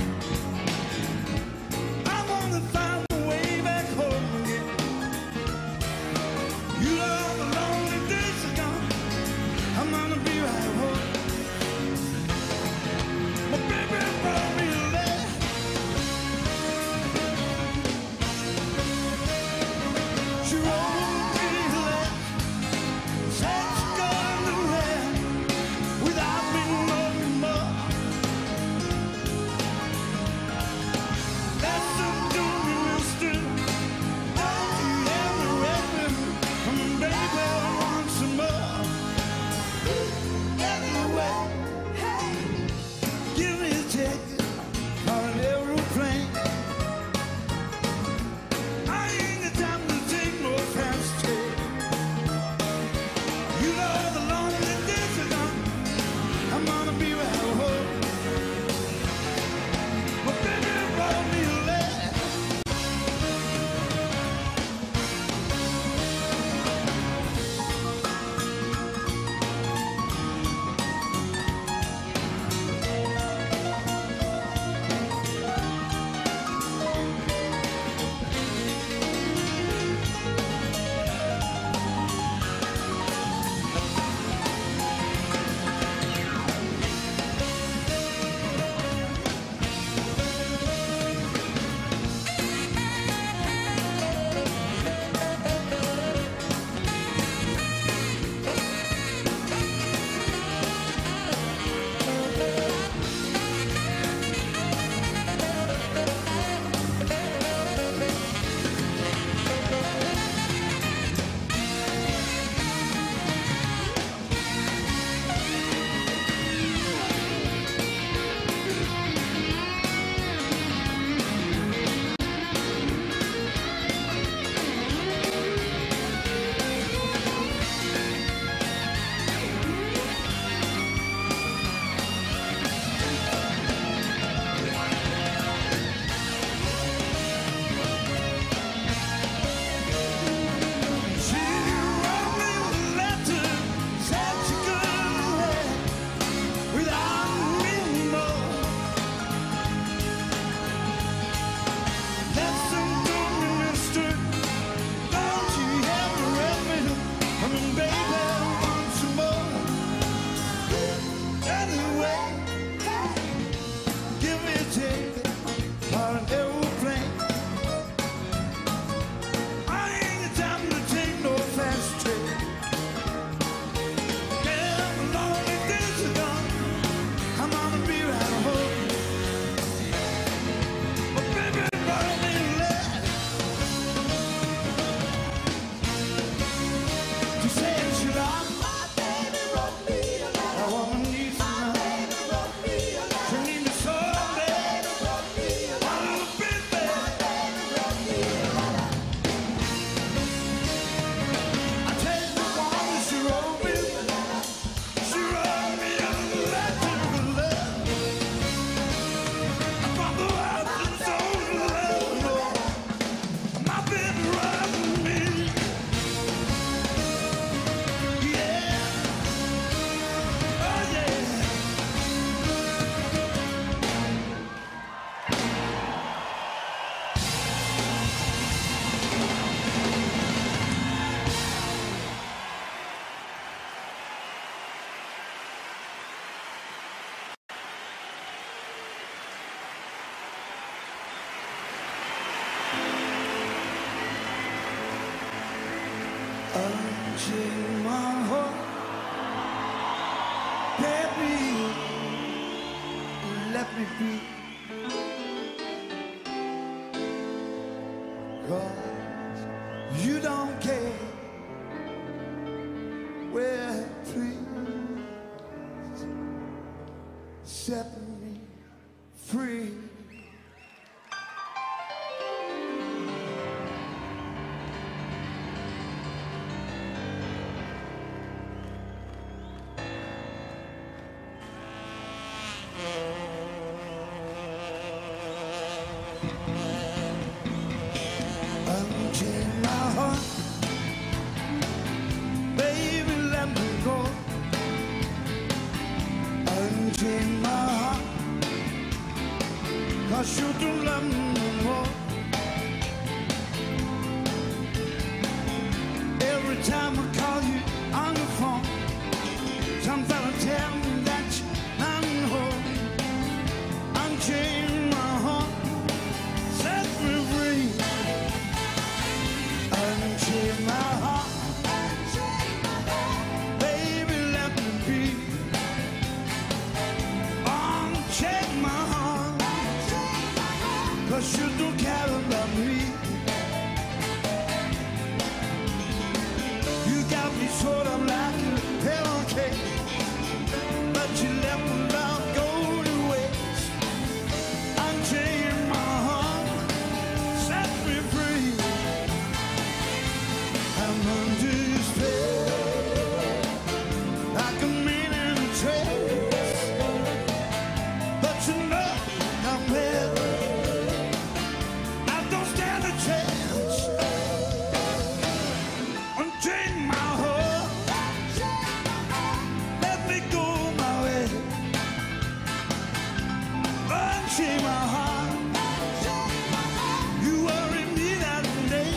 I wanna find a way back home again. You know the lonely days are gone. I'm gonna be right home. Oh, baby, roll me left. She rolled me left. Said she's going to land without me no more. Listen to me, mister. Don't you ever reckon, baby, I want some more. Anyway, hey, give me a ticket on an aeroplane. I ain't got time to take no fast train. You know the lonely days are gone. I'm gonna be right home. But baby, roll me left. Unchain my heart, baby, let me be. 'Cause you don't care. Well, please set me free. 'cause you don't love me no more. Every time I call you on the phone, some fella tell me that you're not home. Unchain my heart, set me free. Unchain my heart, baby, let me be. Unchain my heart, 'cause you don't care about me. You got me sort of like a hell cake, but you left me love go to waste. Unchain my heart, set me free. I'm under your spell, like a man in a trance. But you know I'm hell, I don't stand a chance. Unchain my heart, let me go my way. Unchain my heart, you worry me that day.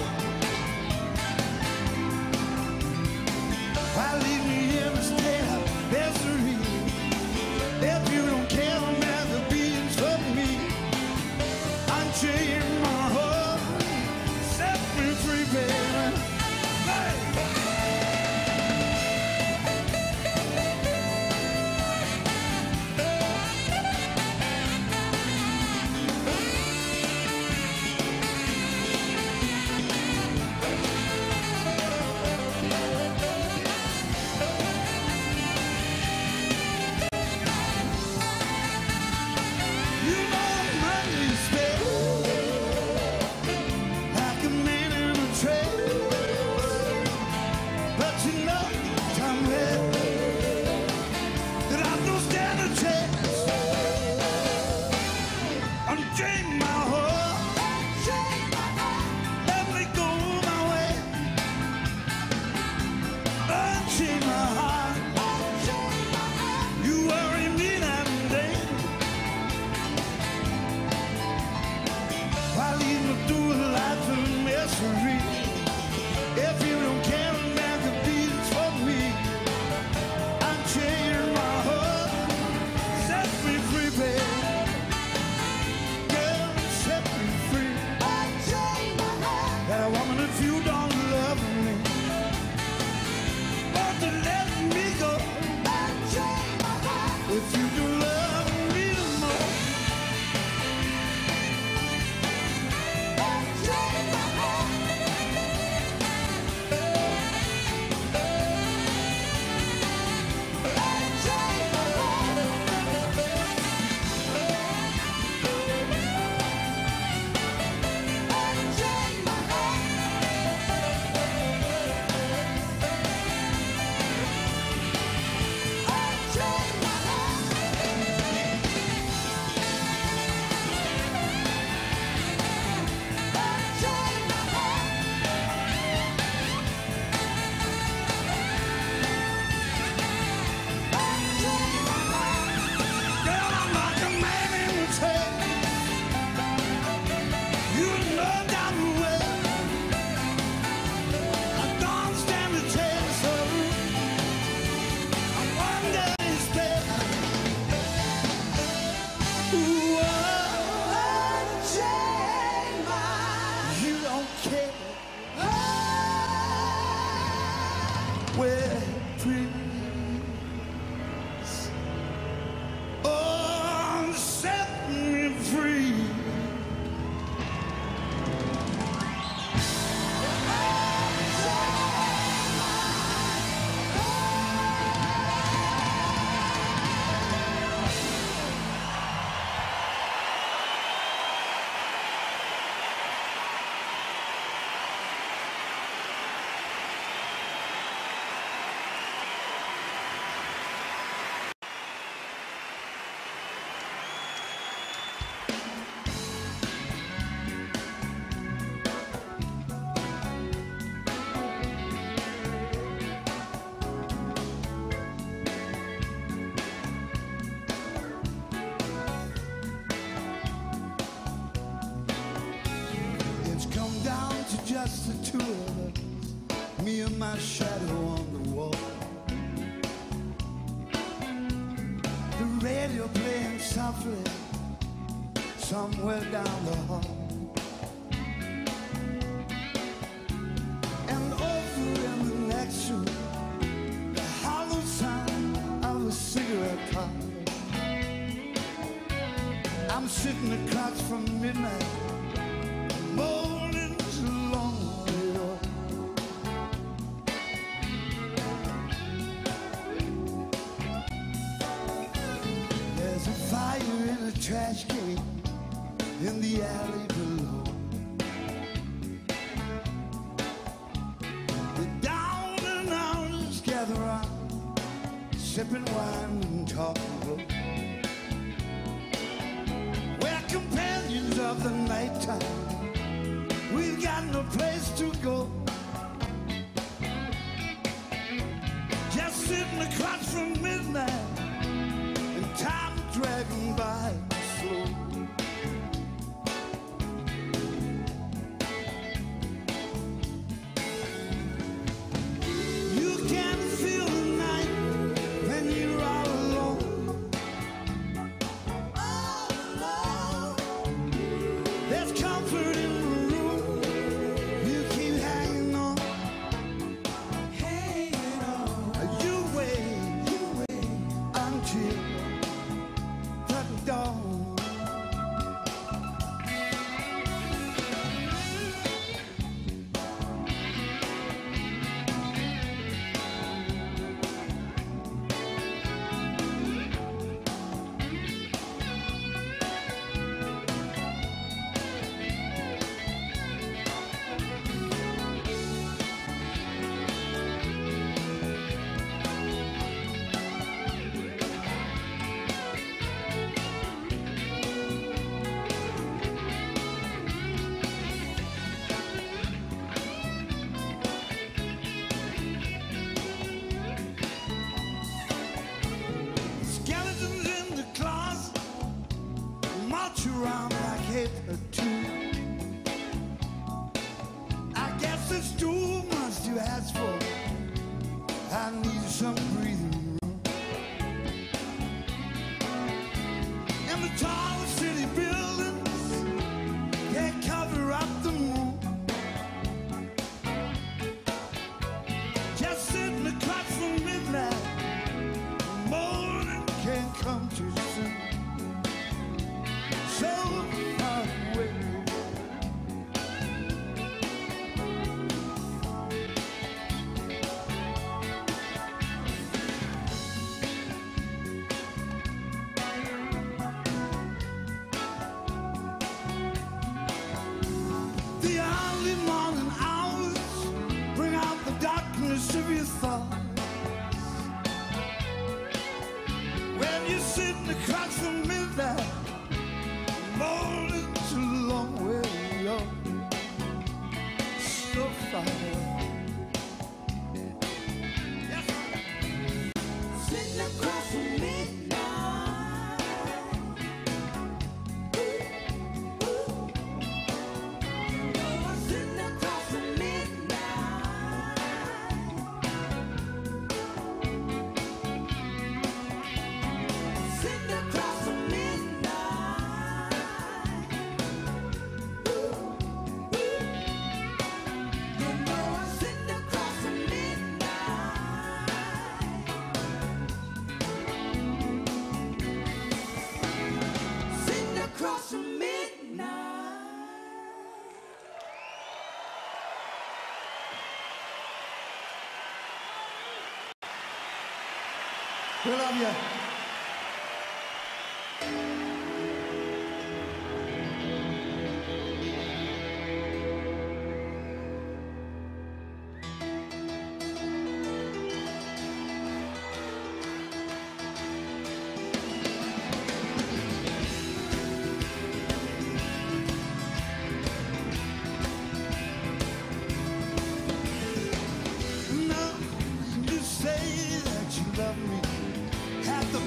Why leave me here instead of misery? If you don't care, no matter being for me. Unchain my heart, set me free, baby. Hey! You know money spent like a man in a trance. But you know I'm ready, that I don't stand a chance. Unchain my heart, let me go my way. Unchain my heart, you worry me night and day. Why lead me through a life of misery? If you don't care, man, the beats for me. Unchain my heart, set me free, baby. Girl, set just the two of us, me and my shadow on the wall. The radio playing softly somewhere down the hall. And over in the next room, the hollow sound of a cigarette pipe. I'm sitting across from midnight, morning's a long way off. There's a fire in a trash can in the alley below. The down and outers gather round, sipping wine and talking low. Companions of the nighttime, we've got no place to go. Just sitting across from midnight, and time dragging by slow. You can feel the night when you're all alone. There's comfort in the room. You keep hanging on. Hanging on. You wait until the dawn. Around like a tune. I guess it's too much to ask for. I need some breathing room. And the tall city buildings can't cover up the moon. Just sitting across from midnight, morning can't come too soon. So far away. The early morning hours bring out the darkness of your thoughts. When you're sitting across from midnight, morning's a long way off, so far away. Yes. Sitting across from midnight, sitting across from midnight, sitting across from midnight. Across from midnight. We love you. Love me, have the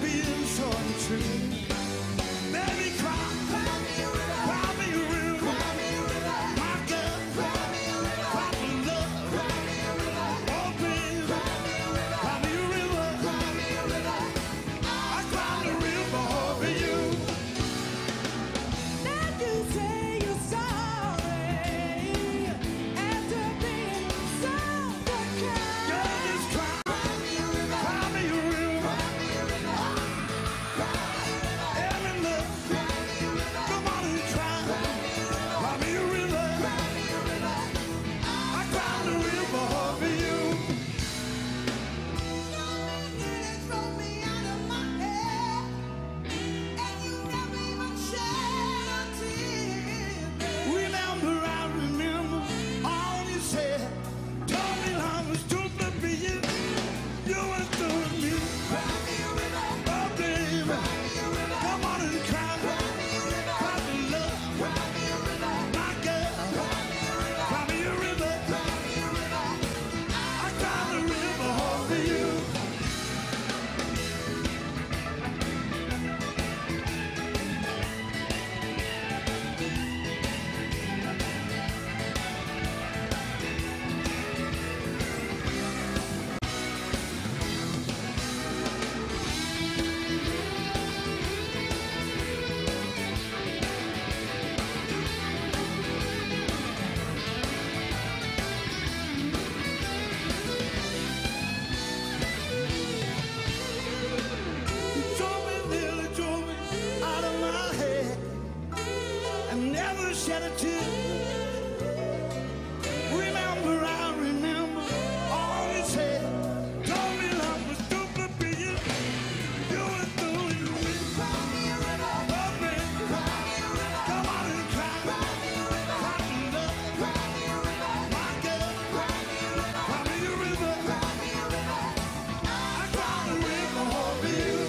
shed a tear. Remember, I remember all you said. Told me love was stupid, being you were doing to me. Cry me a river, Oh, man, cry me a river, come on and cry. cry me a river, Cry me love, cry me a river, my girl. cry me a river, Cry me a river. cry me a river. I cry a river over you.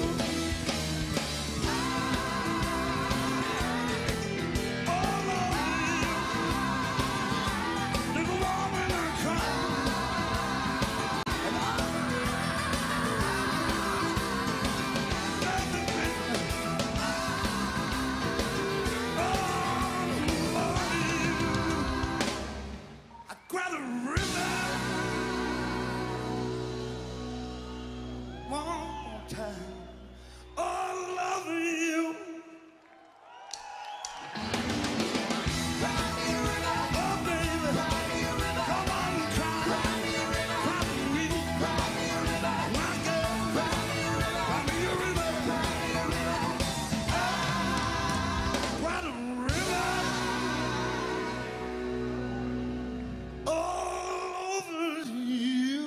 All over you. Little woman, I cry. I cried a river one more time all over you. Cry me a river, Oh, baby, cry me a river, come on and cry. cry me a river, Cry for me, cry me a river, my girl. cry me a river, Cry me a river. cry me a river. Cried a river all over you.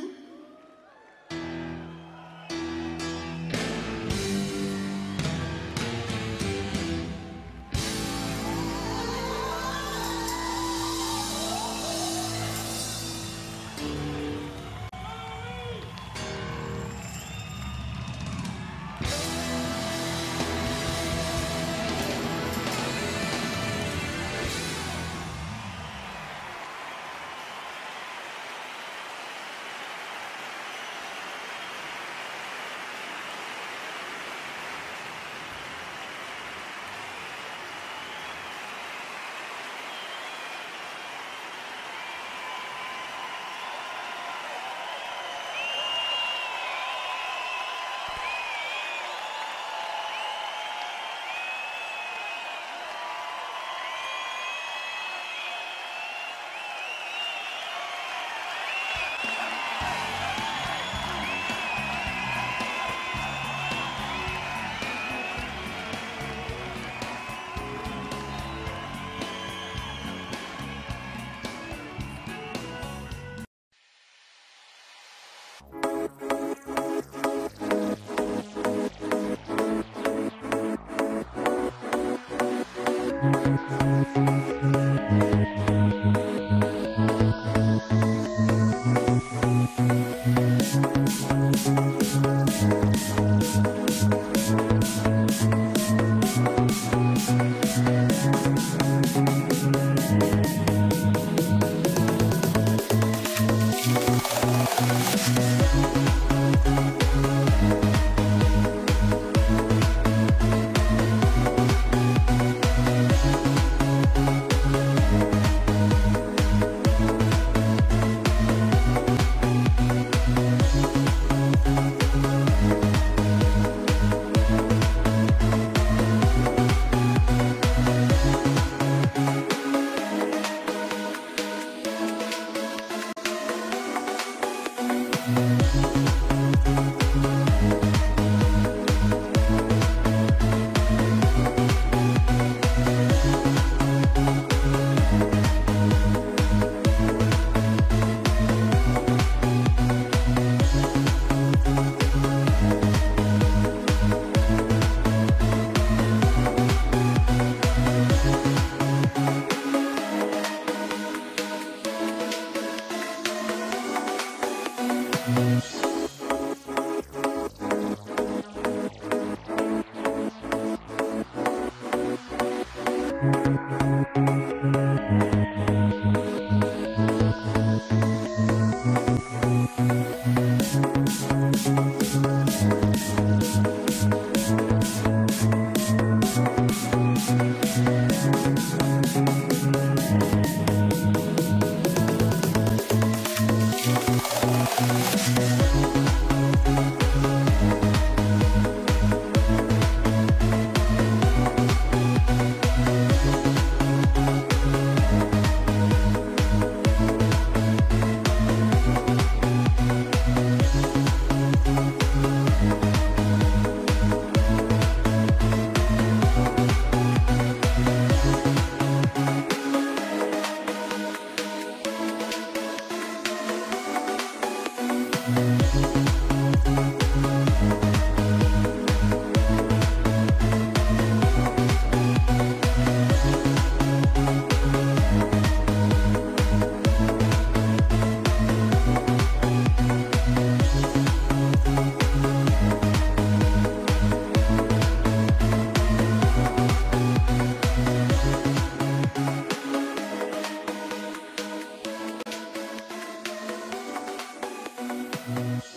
River.